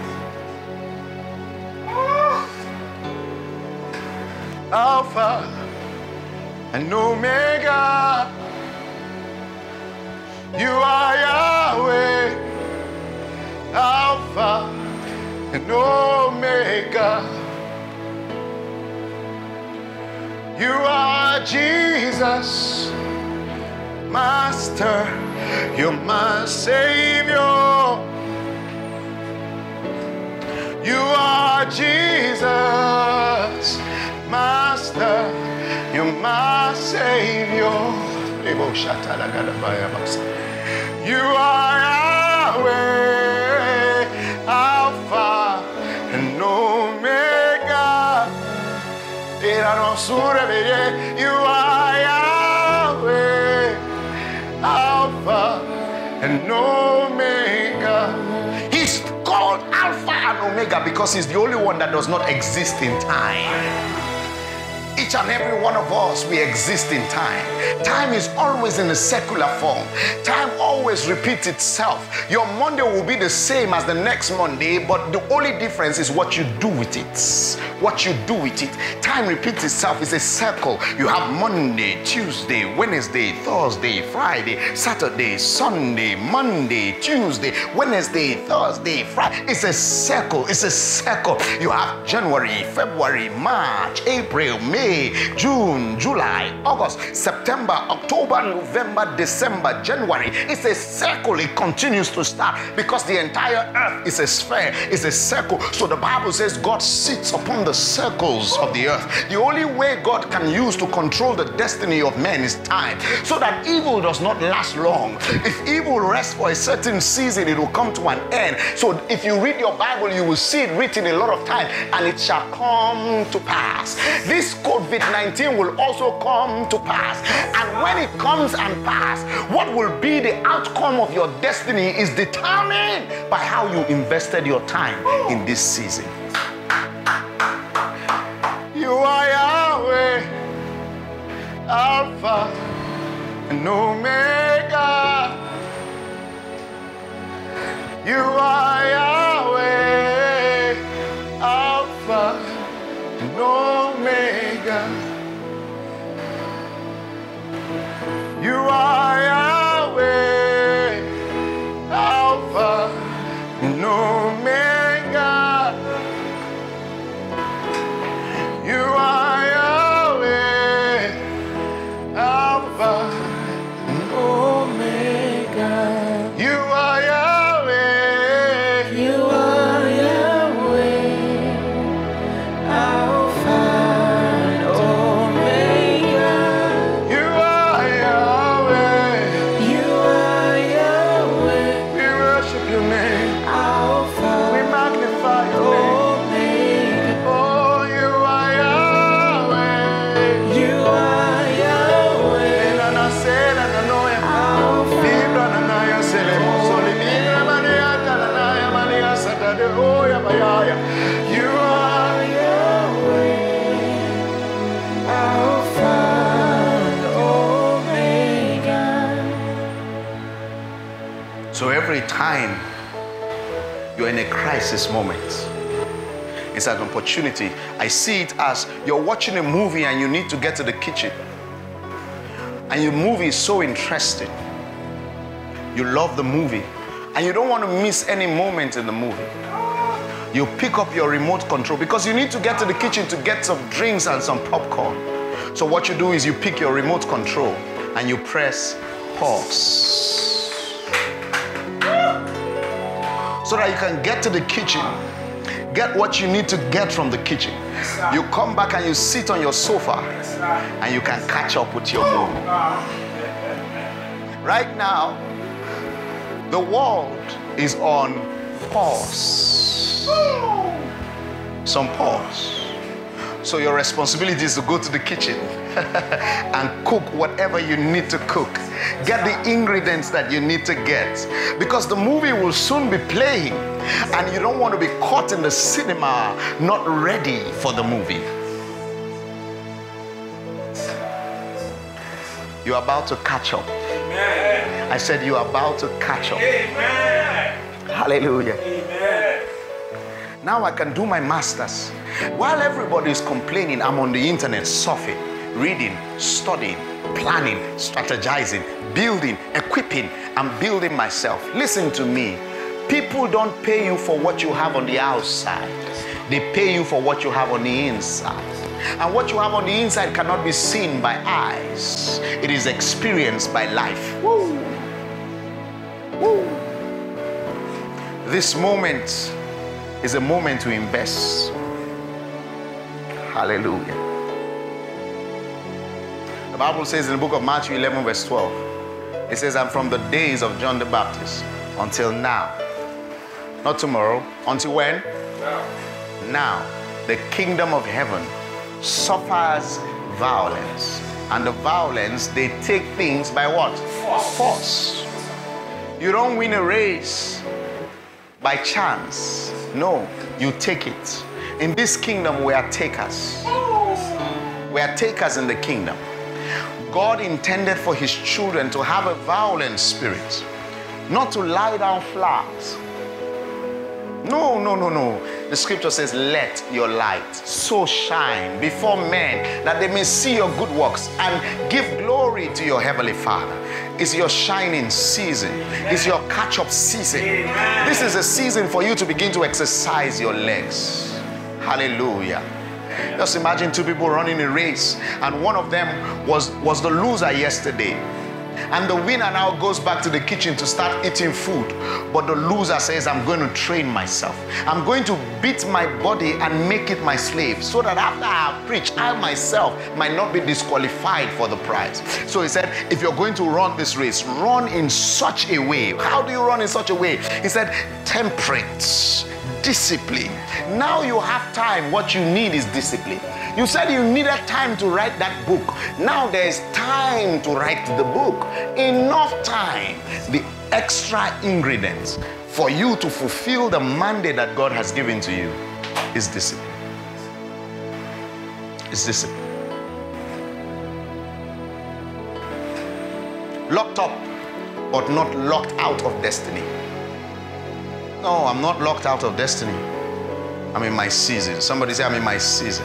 Alpha and Omega, you are Yahweh. Alpha and Omega, you are Jesus, Master, you're my Savior. You are Jesus, Master, you're my Savior. You are Yahweh, Alpha and Omega. You are Yahweh, Alpha and Omega. He's called Alpha and Omega because he's the only one that does not exist in time. Each and every one of us, we exist in time. Time is always in a secular form. Time always repeats itself. Your Monday will be the same as the next Monday, but the only difference is what you do with it. What you do with it. Time repeats itself. It's a circle. You have Monday, Tuesday, Wednesday, Thursday, Friday, Saturday, Sunday, Monday, Tuesday, Wednesday, Thursday, Friday. It's a circle. It's a circle. You have January, February, March, April, May, June, July, August, September, October, November, December, January. It's a circle. It continues to start because the entire earth is a sphere. It's a circle. So the Bible says God sits upon the circles of the earth. The only way God can use to control the destiny of men is time, so that evil does not last long. If evil rests for a certain season, it will come to an end. So if you read your Bible, you will see it written a lot of time, and it shall come to pass. This COVID-19 will also come to pass. And when it comes and pass, what will be the outcome of your destiny is determined by how you invested your time in this season. You are Yahweh, Alpha and Omega. You are Yahweh, Alpha and Omega. You are Yahweh, Alpha and Omega. You are Yahweh, Alpha and Omega. You are Yahweh. You are Yahweh, Alpha and Omega. You are Yahweh. You are Yahweh. We worship your name, Alpha. We magnify your name. You are Yahweh, Alpha and Omega. So every time you're in a crisis moment, it's an opportunity. I see it as you're watching a movie and you need to get to the kitchen. And your movie is so interesting. You love the movie and you don't want to miss any moment in the movie. You pick up your remote control because you need to get to the kitchen to get some drinks and some popcorn. So what you do is you pick your remote control and you press pause, so that you can get to the kitchen, get what you need to get from the kitchen. You come back and you sit on your sofa and you can catch up with your movie. Right now, The world is on pause. Some pause. So your responsibility is to go to the kitchen and cook whatever you need to cook. Get the ingredients that you need to get. Because the movie will soon be playing and you don't want to be caught in the cinema not ready for the movie. You're about to catch up. Amen. I said you're about to catch up. Amen. Hallelujah. Amen. Now I can do my masters. While everybody is complaining, I'm on the internet surfing, reading, studying, planning, strategizing, building, equipping. I'm building myself. Listen to me. People don't pay you for what you have on the outside. They pay you for what you have on the inside. And what you have on the inside cannot be seen by eyes. It is experienced by life. Woo. Woo. This moment is a moment to invest. Hallelujah. The Bible says in the book of Matthew 11 verse 12, it says, and from the days of John the Baptist until now, not tomorrow, until when? Now, the kingdom of heaven suffers violence, and the violence, they take things by what? Force. You don't win a race by chance. No, you take it. In this kingdom, we are takers. We are takers in the kingdom. God intended for his children to have a violent spirit, not to lie down flat. No, no, no, no. The scripture says, let your light so shine before men that they may see your good works and give glory to your heavenly Father. It's your shining season. It's your catch-up season. Amen. This is a season for you to begin to exercise your legs. Hallelujah. Just imagine two people running a race, and one of them was the loser yesterday. And the winner now goes back to the kitchen to start eating food. But the loser says, I'm going to train myself. I'm going to beat my body and make it my slave, so that after I have preached, I myself might not be disqualified for the prize. So he said, if you're going to run this race, run in such a way. How do you run in such a way? He said, temperate, discipline. Now you have time. What you need is discipline. You said you needed time to write that book. Now there is time to write the book. Enough time. The extra ingredients for you to fulfill the mandate that God has given to you is discipline. It's discipline. Locked up, but not locked out of destiny. No, I'm not locked out of destiny. I'm in my season. Somebody say, I'm in my season.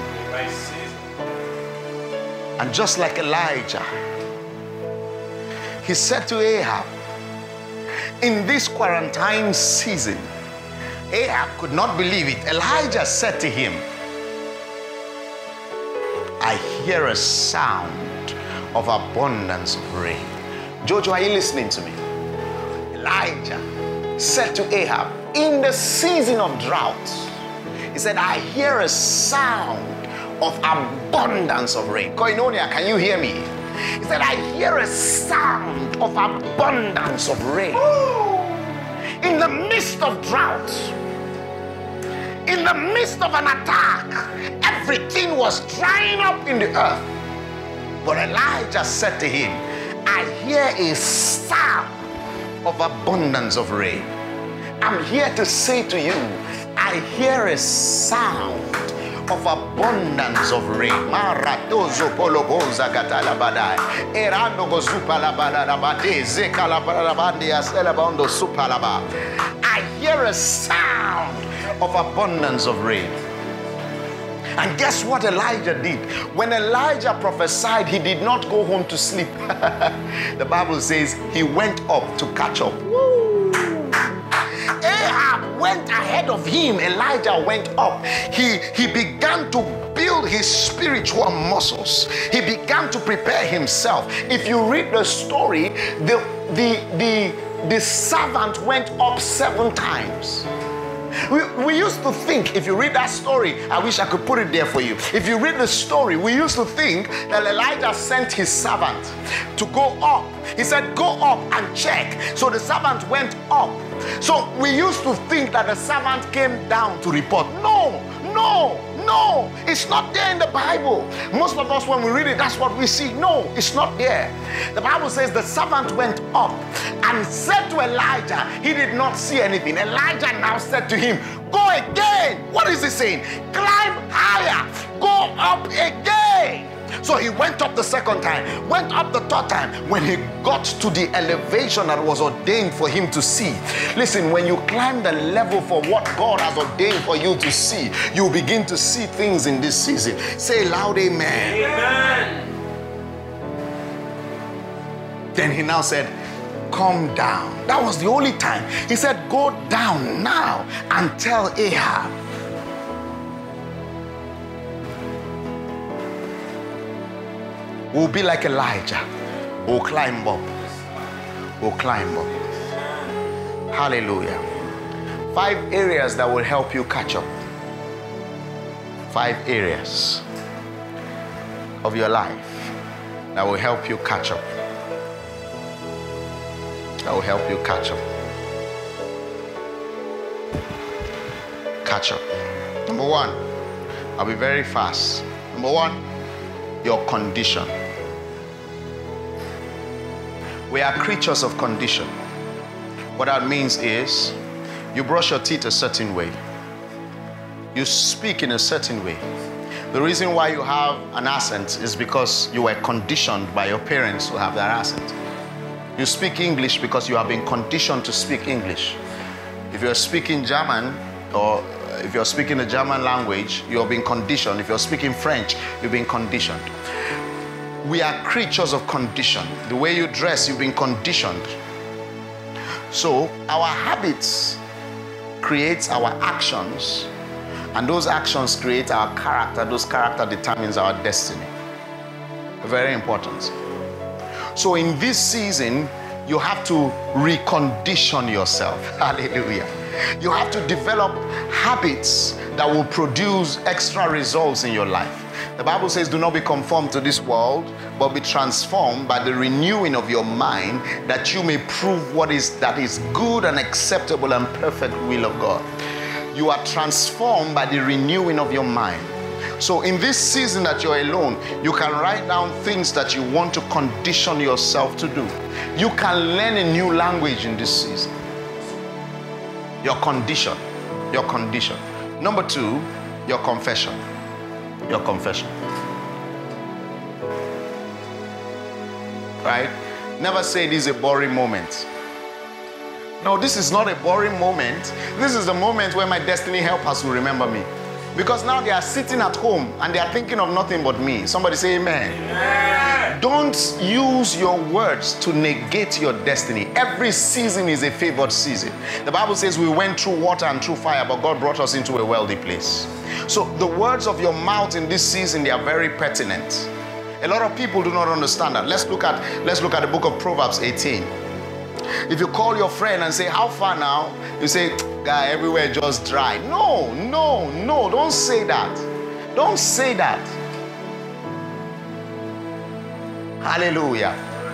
And just like Elijah, he said to Ahab, in this quarantine season, Ahab could not believe it. Elijah said to him, I hear a sound of abundance of rain. Jojo, are you listening to me? Elijah said to Ahab, in the season of drought, he said, I hear a sound of abundance of rain. Koinonia, can you hear me? He said, I hear a sound of abundance of rain. In the midst of drought, in the midst of an attack, everything was drying up in the earth. But Elijah said to him, I hear a sound of abundance of rain. I'm here to say to you, I hear a sound of abundance of rain. Maratozo poloboza gatalabada. Erando gozupa labada rabade zekalabada aselabondo supalaba. I hear a sound of abundance of rain. And guess what Elijah did? When Elijah prophesied, he did not go home to sleep. The Bible says he went up to catch up. Ahab went ahead of him. Elijah went up. He began to build his spiritual muscles. He began to prepare himself. If you read the story, the servant went up 7 times. We used to think, if you read that story, I wish I could put it there for you. If you read the story, we used to think that Elijah sent his servant to go up. He said, go up and check. So the servant went up. So we used to think that the servant came down to report. No, it's not there in the Bible. Most of us, when we read it, that's what we see. No, it's not there. The Bible says the servant went up and said to Elijah, he did not see anything. Elijah now said to him, go again. What is he saying? Climb higher. Go up again. So he went up the second time, went up the third time. When he got to the elevation that was ordained for him to see. Listen, when you climb the level for what God has ordained for you to see, you begin to see things in this season. Say loud, amen. Amen. Then he now said, come down. That was the only time. He said, go down now and tell Ahab. We'll be like Elijah. We'll climb up. We'll climb up. Hallelujah. 5 areas that will help you catch up. 5 areas of your life that will help you catch up. That will help you catch up. Catch up. Number 1, I'll be very fast. Number 1, your condition. We are creatures of condition. What that means is you brush your teeth a certain way. You speak in a certain way. The reason why you have an accent is because you were conditioned by your parents to have that accent. You speak English because you have been conditioned to speak English. If you're speaking German, or if you're speaking the German language, you're being conditioned. If you're speaking French, you're being conditioned. We are creatures of condition. The way you dress, you've been conditioned. So our habits create our actions, and those actions create our character. Those character determines our destiny. Very important. So in this season, you have to recondition yourself. Hallelujah. You have to develop habits that will produce extra results in your life. The Bible says, do not be conformed to this world, but be transformed by the renewing of your mind, that you may prove what that is good and acceptable and perfect will of God. You are transformed by the renewing of your mind. So in this season that you're alone, you can write down things that you want to condition yourself to do. You can learn a new language in this season. Your condition. Your condition. Number 2, your confession. Your confession. Right? Never say this is a boring moment. No, this is not a boring moment. This is the moment where my destiny helpers will remember me. Because now they are sitting at home and they are thinking of nothing but me. Somebody say amen. Amen. Don't use your words to negate your destiny. Every season is a favored season. The Bible says we went through water and through fire, but God brought us into a wealthy place. So the words of your mouth in this season, they are very pertinent. A lot of people do not understand that. Let's look at the book of Proverbs 18. If you call your friend and say, how far now? You say, guy, everywhere just dry. No, don't say that. Don't say that. Hallelujah.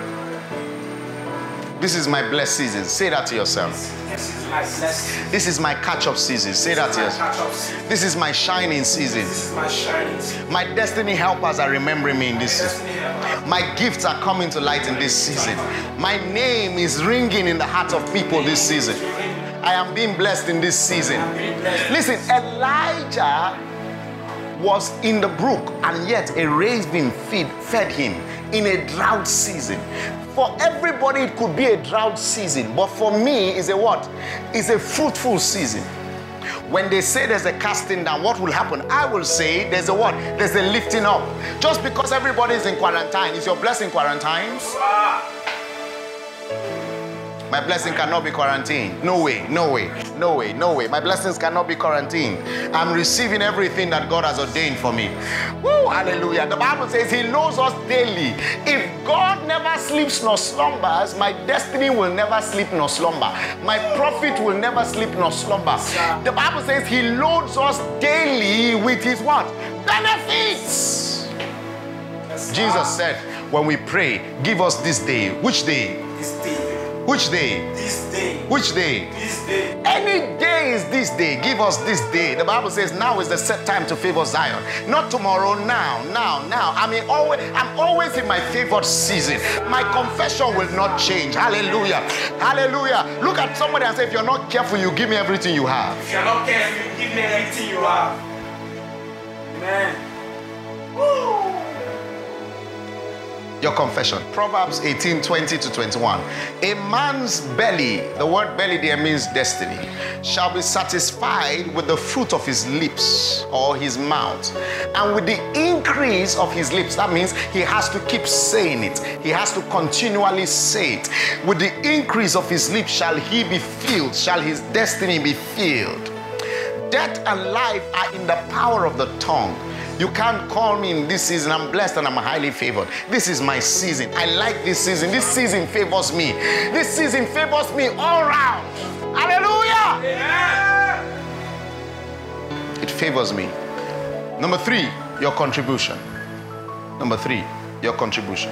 This is my blessed season. Say that to yourself. This is my blessed. This is my catch-up season. Say that to yourself. This is my shining season. This is my shining season. My destiny helpers are remembering me in this season. My gifts are coming to light in this season. My name is ringing in the hearts of people this season. I am being blessed in this season. Listen, Elijah was in the brook, and yet a raven fed him in a drought season. For everybody, it could be a drought season, but for me, it's a what? It's a fruitful season. When they say there's a casting down, what will happen? I will say there's a what? There's a lifting up. Just because everybody is in quarantine, is your blessing quarantine? My blessing cannot be quarantined. No way, no way, no way, no way. My blessings cannot be quarantined. I'm receiving everything that God has ordained for me. Woo, hallelujah. The Bible says he loads us daily. If God never sleeps nor slumbers, my destiny will never sleep nor slumber. My prophet will never sleep nor slumber. The Bible says he loads us daily with his what? Benefits. Jesus said, when we pray, give us this day. Which day? This day. Which day? This day. Which day? This day. Any day is this day. Give us this day. The Bible says now is the set time to favor Zion. Not tomorrow, now. I'm always in my favored season. My confession will not change. Hallelujah. Hallelujah. Look at somebody and say, if you're not careful, you give me everything you have. If you're not careful, you give me everything you have. Amen. Woo. Your confession. Proverbs 18:20-21. A man's belly, the word belly there means destiny, shall be satisfied with the fruit of his lips or his mouth. And with the increase of his lips, that means he has to keep saying it. He has to continually say it. With the increase of his lips shall he be filled, shall his destiny be filled. Death and life are in the power of the tongue. You can't call me in this season. I'm blessed and I'm highly favored. This is my season. I like this season. This season favors me. This season favors me all round. Hallelujah. Yeah. It favors me. Number 3, your contribution. Number 3, your contribution.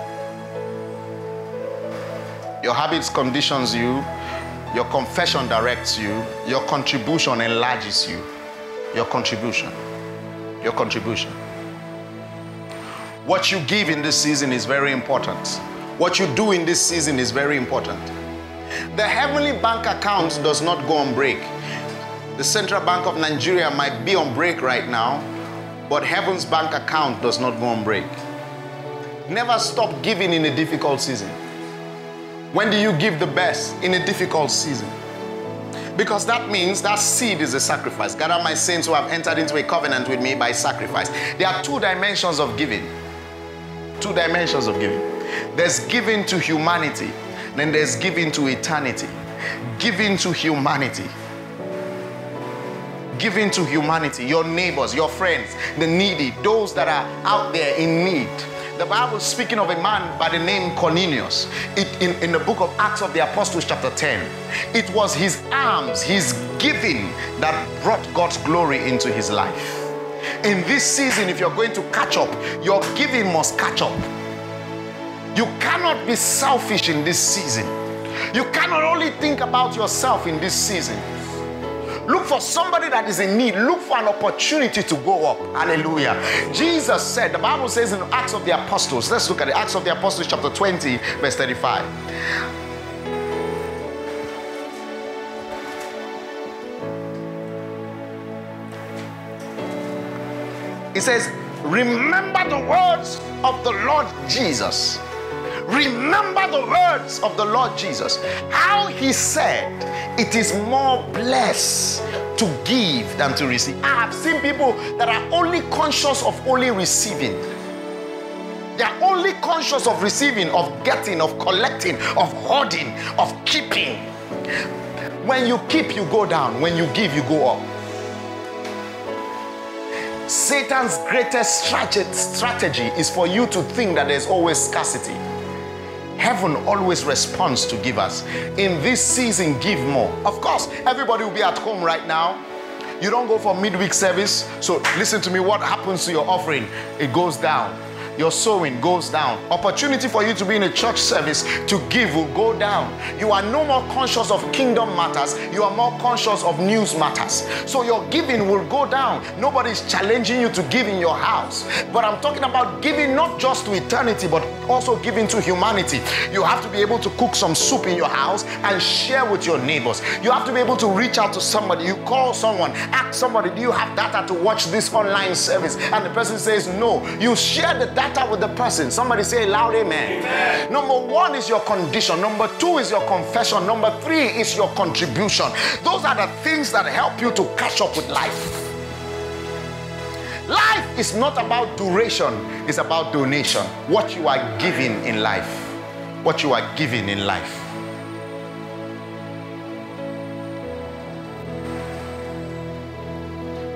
Your habits conditions you. Your confession directs you. Your contribution enlarges you. Your contribution. Your contribution. What you give in this season is very important. What you do in this season is very important. The heavenly bank account does not go on break. The Central Bank of Nigeria might be on break right now, but heaven's bank account does not go on break. Never stop giving in a difficult season. When do you give the best? In a difficult season. Because that means that seed is a sacrifice. Gather my saints who have entered into a covenant with me by sacrifice. There are 2 dimensions of giving. 2 dimensions of giving. There's giving to humanity. Then there's giving to eternity. Giving to humanity. Giving to humanity. Your neighbors, your friends, the needy, those that are out there in need. The Bible is speaking of a man by the name Cornelius. In the book of Acts of the Apostles chapter 10. It was his alms, his giving that brought God's glory into his life. In this season, if you're going to catch up, your giving must catch up. You cannot be selfish in this season. You cannot only think about yourself in this season. Look for somebody that is in need. Look for an opportunity to go up. Hallelujah. Jesus said, the Bible says in Acts of the Apostles, let's look at it. Acts of the Apostles chapter 20 verse 35. It says, remember the words of the Lord Jesus. Remember the words of the Lord Jesus. How he said, it is more blessed to give than to receive. I have seen people that are only conscious of only receiving. They are only conscious of receiving, of getting, of collecting, of hoarding, of keeping. When you keep, you go down. When you give, you go up. Satan's greatest strategy is for you to think that there's always scarcity. Heaven always responds to givers. In this season, give more. Of course, everybody will be at home right now. You don't go for midweek service. So listen to me, what happens to your offering? It goes down. Your sowing goes down. Opportunity for you to be in a church service to give will go down. You are no more conscious of kingdom matters. You are more conscious of news matters. So your giving will go down. Nobody's challenging you to give in your house. But I'm talking about giving not just to eternity, but also giving to humanity. You have to be able to cook some soup in your house and share with your neighbors. You have to be able to reach out to somebody. You call someone, ask somebody, do you have data to watch this online service? And the person says no. You share the data with the person. Somebody say loud amen. Amen. Number 1 is your condition. Number 2 is your confession. Number 3 is your contribution. Those are the things that help you to catch up with life. Life is not about duration, it's about donation. What you are giving in life. What you are giving in life.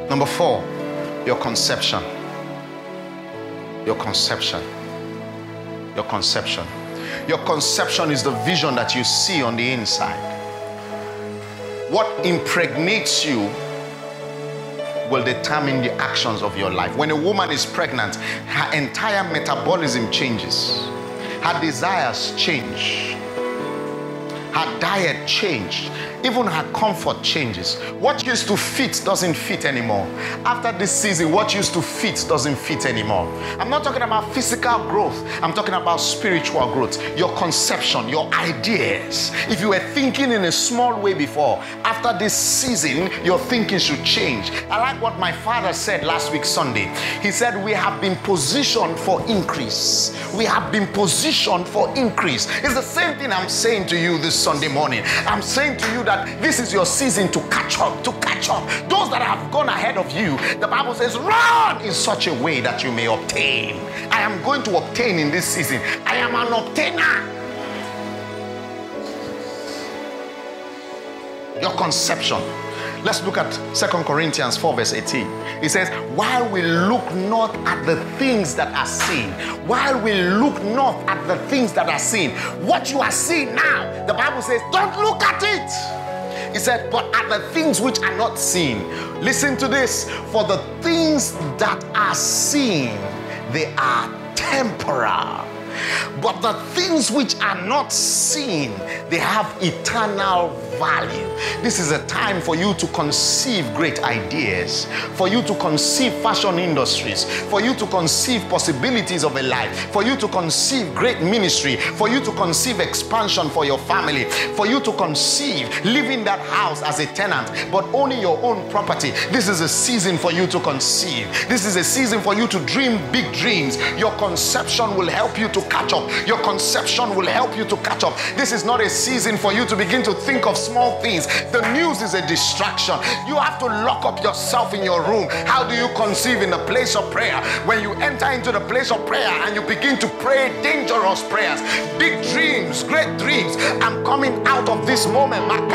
Number 4, your conception. Your conception. Your conception. Your conception is the vision that you see on the inside. What impregnates you will determine the actions of your life. When a woman is pregnant, her entire metabolism changes. Her desires change. Her diet changed. Even her comfort changes. What used to fit doesn't fit anymore. After this season, what used to fit doesn't fit anymore. I'm not talking about physical growth. I'm talking about spiritual growth. Your conception, your ideas. If you were thinking in a small way before, after this season, your thinking should change. I like what my father said last week Sunday. He said, we have been positioned for increase. We have been positioned for increase. It's the same thing I'm saying to you this Sunday morning. I'm saying to you that this is your season to catch up, to catch up. Those that have gone ahead of you, the Bible says, run in such a way that you may obtain. I am going to obtain in this season. I am an obtainer. Your conception. Let's look at 2 Corinthians 4 verse 18. It says, while we look not at the things that are seen, while we look not at the things that are seen, what you are seeing now, the Bible says, don't look at it. He said, but at the things which are not seen. Listen to this. For the things that are seen, they are temporal. But the things which are not seen, they have eternal value. This is a time for you to conceive great ideas, for you to conceive fashion industries, for you to conceive possibilities of a life, for you to conceive great ministry, for you to conceive expansion for your family, for you to conceive living that house as a tenant, but owning your own property. This is a season for you to conceive. This is a season for you to dream big dreams. Your conception will help you to catch up. Your conception will help you to catch up. This is not a season for you to begin to think of small things. The news is a distraction. You have to lock up yourself in your room. How do you conceive in the place of prayer? When you enter into the place of prayer and you begin to pray dangerous prayers, big dreams, great dreams. I'm coming out of this moment. My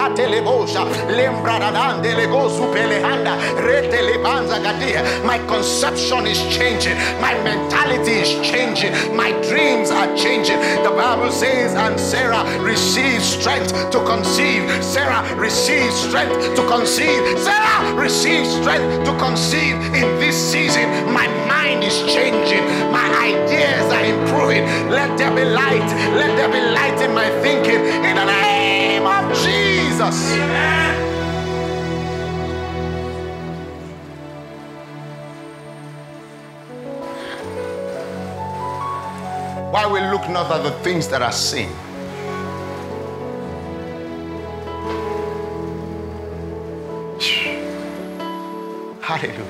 conception is changing. My mentality is changing. My dreams are changing. The Bible says, and Sarah received strength to conceive. Sarah received strength to conceive. Sarah received strength to conceive. In this season, my mind is changing. My ideas are improving. Let there be light. Let there be light in my thinking. In the name of Jesus. Amen. Why we look not at the things that are seen. Hallelujah.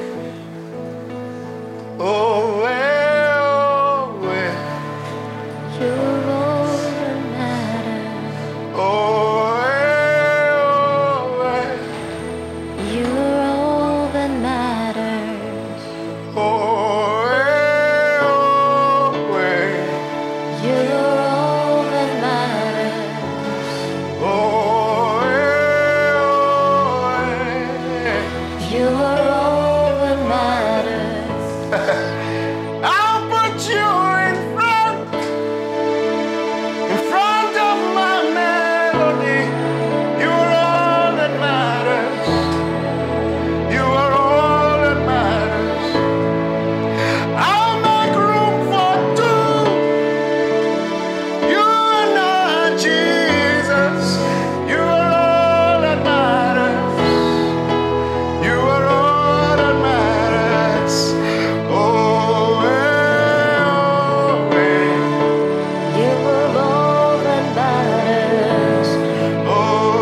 Oh, well, oh, well. You're all that matters. Oh, well, You're all that matters. oh, well. You're all that matters. Oh, You're all that matters. I'll put you in front of my melody. You are all that matters. You are all that matters. I'll make room for two. You and I, Jesus. You are all that matters. You are all that matters. Oh, You're all that matters. oh,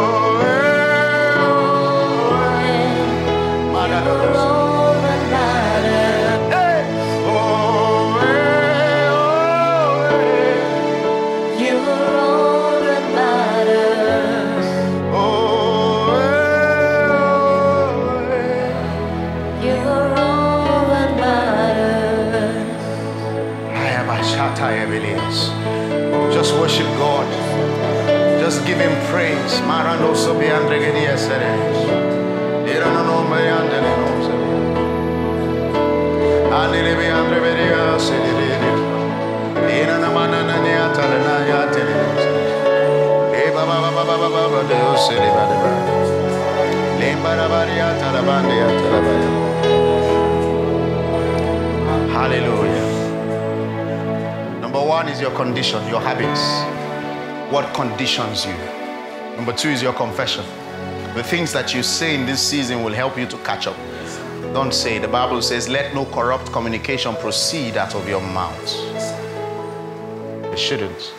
You're all that matters. You're all that matters. You're all that matters. Just worship God. Just give Him praise. Marano sobi andregedi esere. Irano no me andele no se. Hallelujah. Number one is your condition, your habits. What conditions you? Number two is your confession. The things that you say in this season will help you to catch up. Don't say. The Bible says, let no corrupt communication proceed out of your mouth. It shouldn't.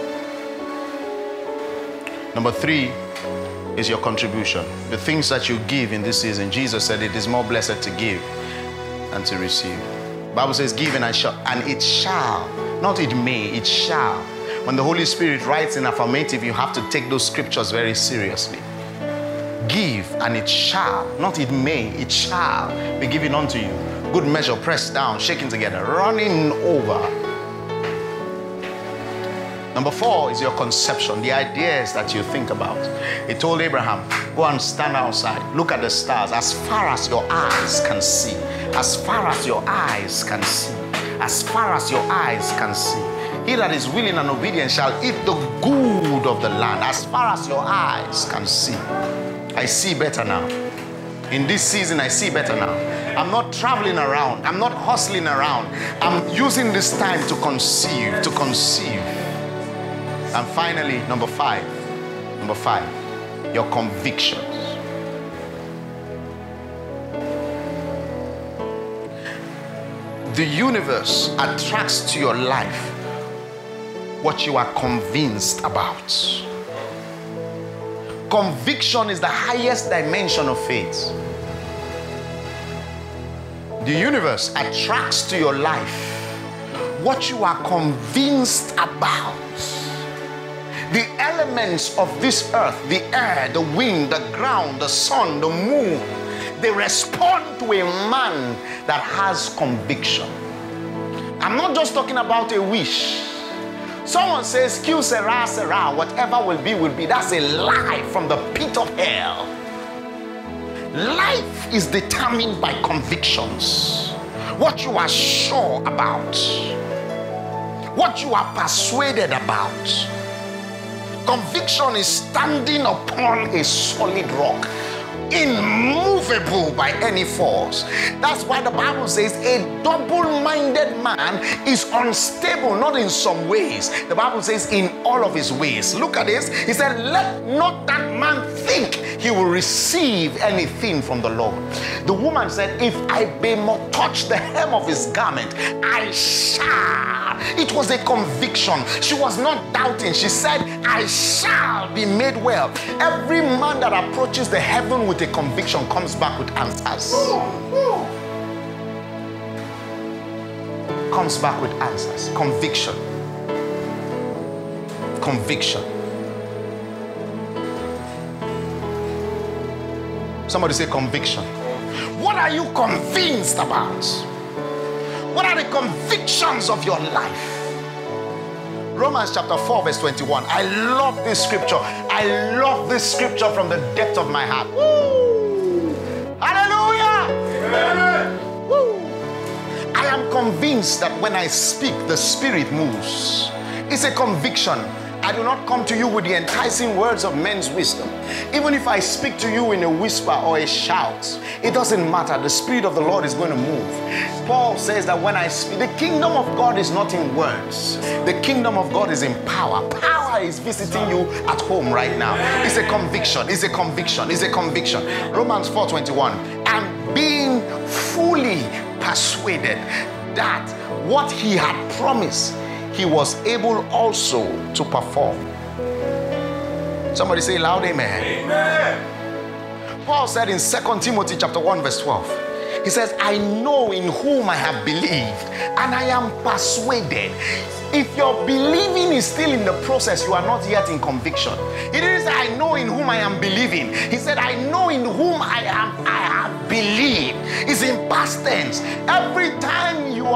Number three is your contribution. The things that you give in this season. Jesus said it is more blessed to give than to receive. The Bible says, give and it shall. Not it may, it shall. When the Holy Spirit writes in affirmative, you have to take those scriptures very seriously. Give and it shall, not it may, it shall be given unto you. Good measure, pressed down, shaken together, running over. Number four is your conception, the ideas that you think about. He told Abraham, go and stand outside, look at the stars as far as your eyes can see. As far as your eyes can see. As far as your eyes can see. He that is willing and obedient shall eat the good of the land. As far as your eyes can see. I see better now. In this season, I see better now. I'm not traveling around. I'm not hustling around. I'm using this time to conceive, And finally, number five, your convictions. The universe attracts to your life what you are convinced about. Conviction is the highest dimension of faith. The universe attracts to your life what you are convinced about. The elements of this earth, the air, the wind, the ground, the sun, the moon, they respond to a man that has conviction. I'm not just talking about a wish. Someone says, Q sera, sera, whatever will be. That's a lie from the pit of hell. Life is determined by convictions. What you are sure about. What you are persuaded about. Conviction is standing upon a solid rock, immovable by any force. That's why the Bible says a double-minded man is unstable, not in some ways. The Bible says in all of his ways. Look at this. He said, let not that man think he will receive anything from the Lord. The woman said, if I may but touch the hem of his garment, I shall. It was a conviction. She was not doubting. She said, I shall be made well. Every man that approaches the heaven with a conviction comes back with answers. Comes back with answers. Conviction. Conviction. Somebody say conviction. What are you convinced about? What are the convictions of your life? Romans chapter 4 verse 21. I love this scripture. I love this scripture from the depth of my heart. Woo! Hallelujah! Amen. Woo! I am convinced that when I speak, the Spirit moves. It's a conviction. I do not come to you with the enticing words of men's wisdom. Even if I speak to you in a whisper or a shout, it doesn't matter. The Spirit of the Lord is going to move. Paul says that when I speak, the kingdom of God is not in words. The kingdom of God is in power. Power is visiting you at home right now. It's a conviction. It's a conviction. It's a conviction. Romans 4:21. And being fully persuaded that what he had promised, he was able also to perform. Somebody say loud amen. Amen. Paul said in 2 Timothy chapter 1 verse 12. He says, I know in whom I have believed, and I am persuaded. If your believing is still in the process, you are not yet in conviction. He didn't say, I know in whom I am believing. He said, I know in whom I have believed. It's in past tense. Every time you are in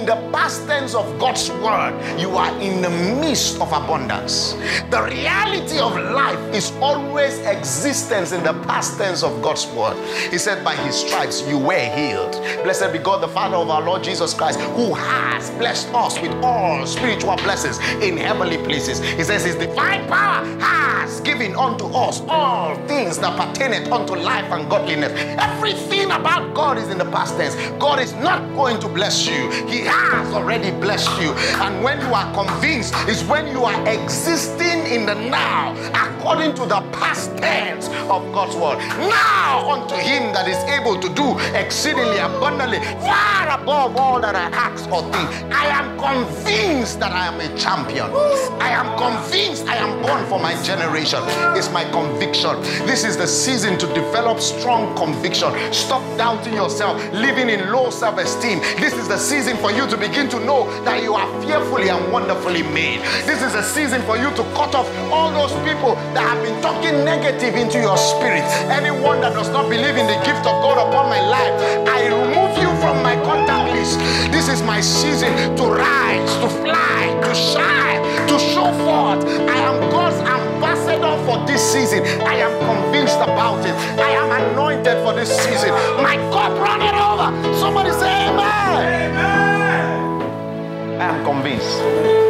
the past tense of God's word, you are in the midst of abundance. The reality of life is always existence in the past tense of God's word. He said, by his stripes you were healed. Blessed be God, the Father of our Lord Jesus Christ, who has blessed us with all spiritual blessings in heavenly places. He says his divine power has given unto us all things that pertain unto life and godliness. Everything about God is in the past tense. God is not going to bless you. He has already blessed you. And when you are convinced is when you are existing in the now according to the past tense of God's word. Now unto him that is able to do exceedingly abundantly, far above all that I ask or think. I am convinced that I am a champion. I am convinced I am born for my generation. It's my conviction. This is the season to develop strong conviction. Stop doubting yourself, living in low self-esteem. This is the season for you to begin to know that you are fearfully and wonderfully made. This is a season for you to cut off all those people that have been talking negative into your spirit. Anyone that does not believe in the gift of God upon my life, I remove you from my contact list. This is my season to rise, to fly, to shine, to show forth. I am God's ambassador for this season. I am convinced about it. I am anointed for this season. My cup runneth over. Somebody say amen. Amen. I am convinced.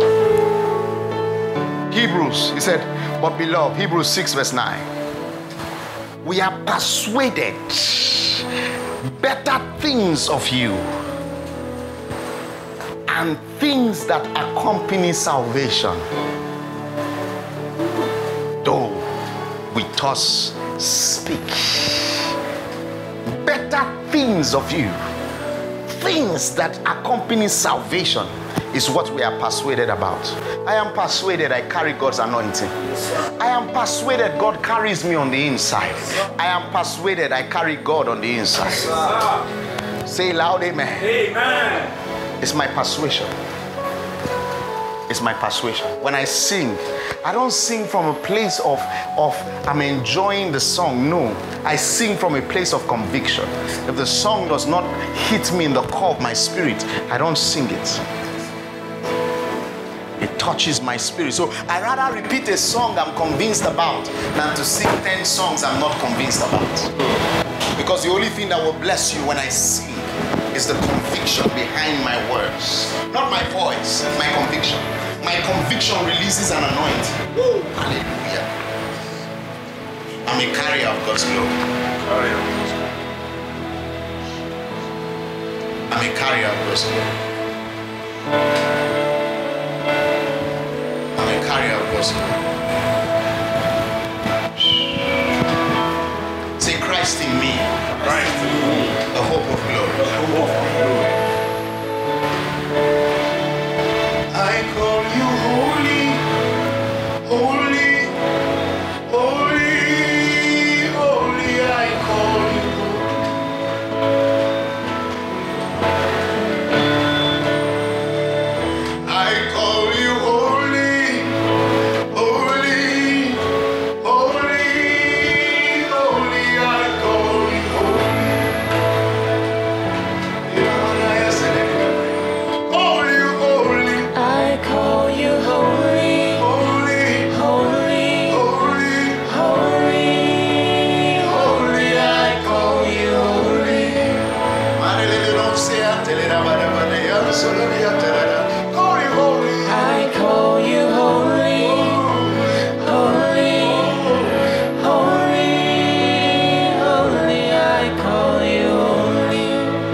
Hebrews, he said, but beloved, Hebrews 6 verse 9, we are persuaded better things of you and things that accompany salvation, though we thus speak. Better things of you, things that accompany salvation is what we are persuaded about. I am persuaded I carry God's anointing. I am persuaded God carries me on the inside. I am persuaded I carry God on the inside. Say loud amen. Amen. It's my persuasion. It's my persuasion. When I sing, I don't sing from a place of I'm enjoying the song. No, I sing from a place of conviction. If the song does not hit me in the core of my spirit, I don't sing it. It touches my spirit. So I rather repeat a song I'm convinced about than to sing 10 songs I'm not convinced about. Because the only thing that will bless you when I sing is the conviction behind my words. Not my voice, my conviction. My conviction releases an anointing. Woo, hallelujah. I'm a carrier of God's glory. I'm a carrier of God's glory. I'm a carrier of God's glory. Say Christ in me. Christ in me. The hope of glory. The hope of glory. I call you holy, holy, holy, holy. I call you holy. I call you holy, holy, holy, holy. I call you holy. Holy, holy. I call you holy, holy, holy, holy, holy, holy. I call you holy. I call you holy, holy, holy, holy. I call you holy.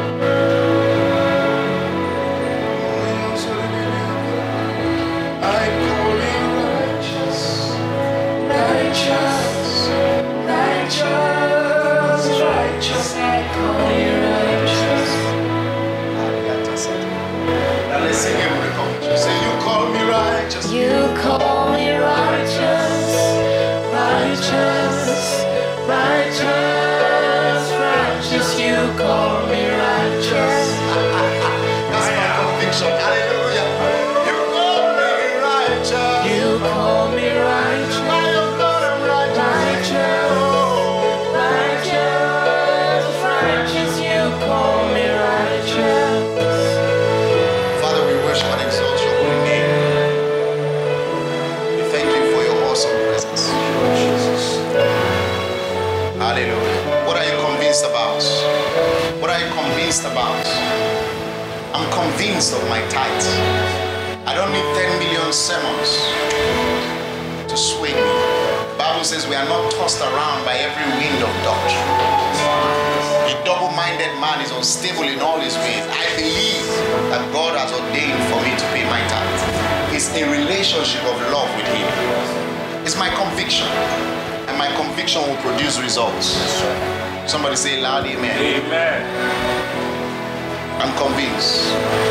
I call you righteous, righteous, righteous, righteous. I call you righteous. Now let's sing it with a conviction. Say, you call me righteous. You call me righteous, righteous, righteous, righteous. You call me righteous. That's my conviction. Hallelujah. You call me righteous. You call me righteous. My God, I'm righteous. Righteous, righteous, righteous. You call me righteous. I'm convinced of my tithes. I don't need 10 million sermons to sway me. The Bible says we are not tossed around by every wind of doctrine. A double-minded man is unstable in all his ways. I believe that God has ordained for me to pay my tithes. It's a relationship of love with Him. It's my conviction, and my conviction will produce results. Somebody say loud, amen. Amen. I'm convinced.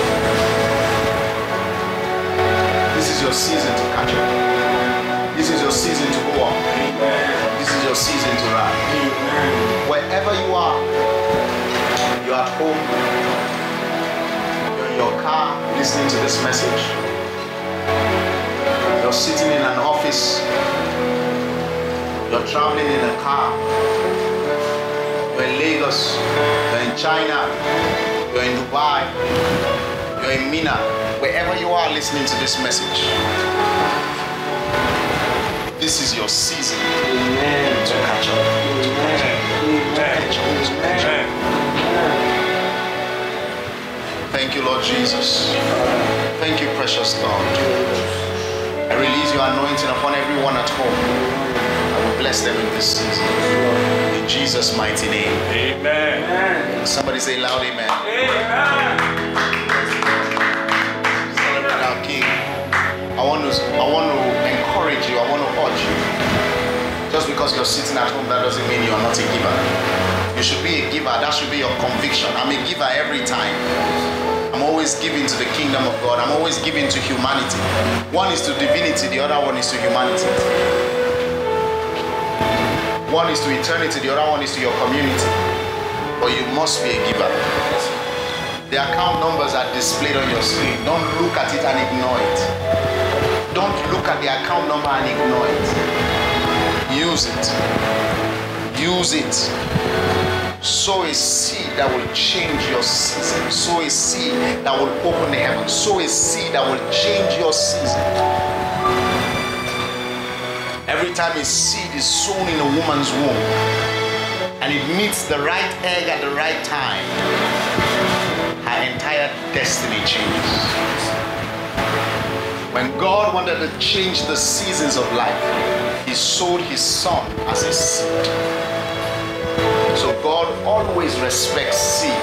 This is your season to catch up. This is your season to go up. This is your season to run. Wherever you are, you're at home, you're in your car listening to this message, you're sitting in an office, you're traveling in a car, you're in Lagos, you're in China, you're in Dubai, you're in Mina, wherever you are listening to this message, this is your season to catch up. Thank you, Lord Jesus. Thank you, precious God. I release your anointing upon everyone at home. I will bless them in this season. In Jesus' mighty name. Amen. Somebody say loud amen. Amen. Celebrate our King. I want to encourage you. I want to urge you. Just because you're sitting at home, that doesn't mean you're not a giver. You should be a giver. That should be your conviction. I'm a giver every time. I'm always giving to the kingdom of God. I'm always giving to humanity. One is to divinity, the other one is to humanity. One is to eternity, the other one is to your community. But you must be a giver. The account numbers are displayed on your screen. Don't look at it and ignore it. Don't look at the account number and ignore it. Use it. Use it. Sow a seed that will change your season. Sow a seed that will open the heavens. Sow a seed that will change your season. Every time a seed is sown in a woman's womb and it meets the right egg at the right time, her entire destiny changes. When God wanted to change the seasons of life, He sowed His Son as a seed. So God always respects seed.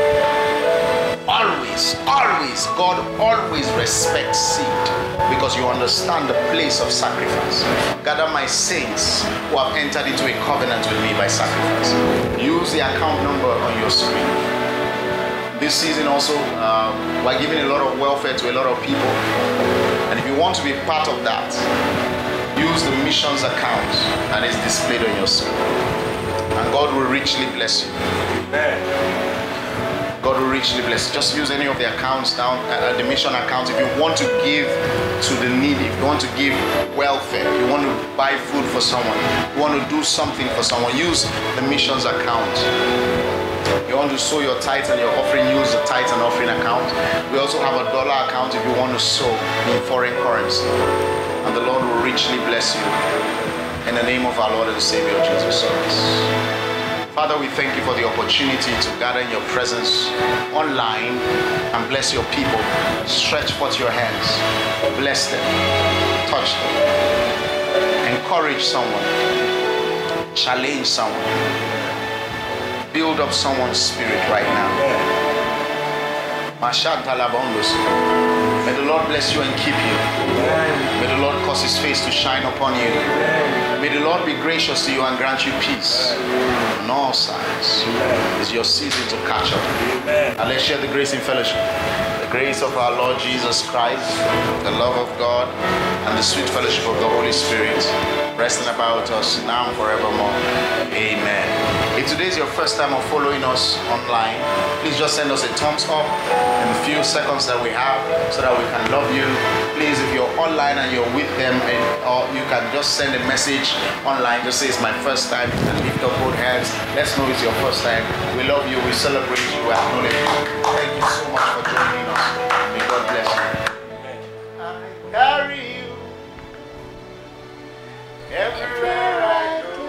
Always, always, God always respects seed because you understand the place of sacrifice. Gather my saints who have entered into a covenant with me by sacrifice. Use the account number on your screen. This season also, we're giving a lot of welfare to a lot of people. And if you want to be part of that, use the missions account that is displayed on your screen. And God will richly bless you. Amen. God will richly bless. Just use any of the accounts down, the mission accounts. If you want to give to the needy, if you want to give welfare, if you want to buy food for someone, if you want to do something for someone, use the missions account. You want to sow your tithes and your offering, use the tithes and offering account. We also have a dollar account if you want to sow in foreign currency. And the Lord will richly bless you. In the name of our Lord and Savior Jesus Christ. Father, we thank you for the opportunity to gather in your presence online and bless your people. Stretch forth your hands. Bless them. Touch them. Encourage someone. Challenge someone. Build up someone's spirit right now. May the Lord bless you and keep you. May the Lord cause His face to shine upon you. May the Lord be gracious to you and grant you peace on all sides. It's your season to catch up. And let's share the grace in fellowship. The grace of our Lord Jesus Christ, the love of God, and the sweet fellowship of the Holy Spirit resting about us now and forevermore. Amen. If today is your first time of following us online, please just send us a thumbs up in the few seconds that we have so that we can love you. Please, if you're online and you're with them, or you can just send a message online, just say it's my first time, and lift up both hands. Let's know it's your first time. We love you, we celebrate you, we acknowledge you. Thank you so much for joining us. May God bless you. I carry you everywhere I go.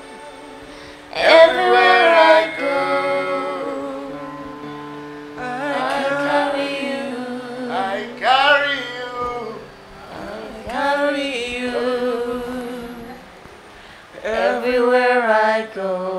Everywhere I go, I everywhere I go.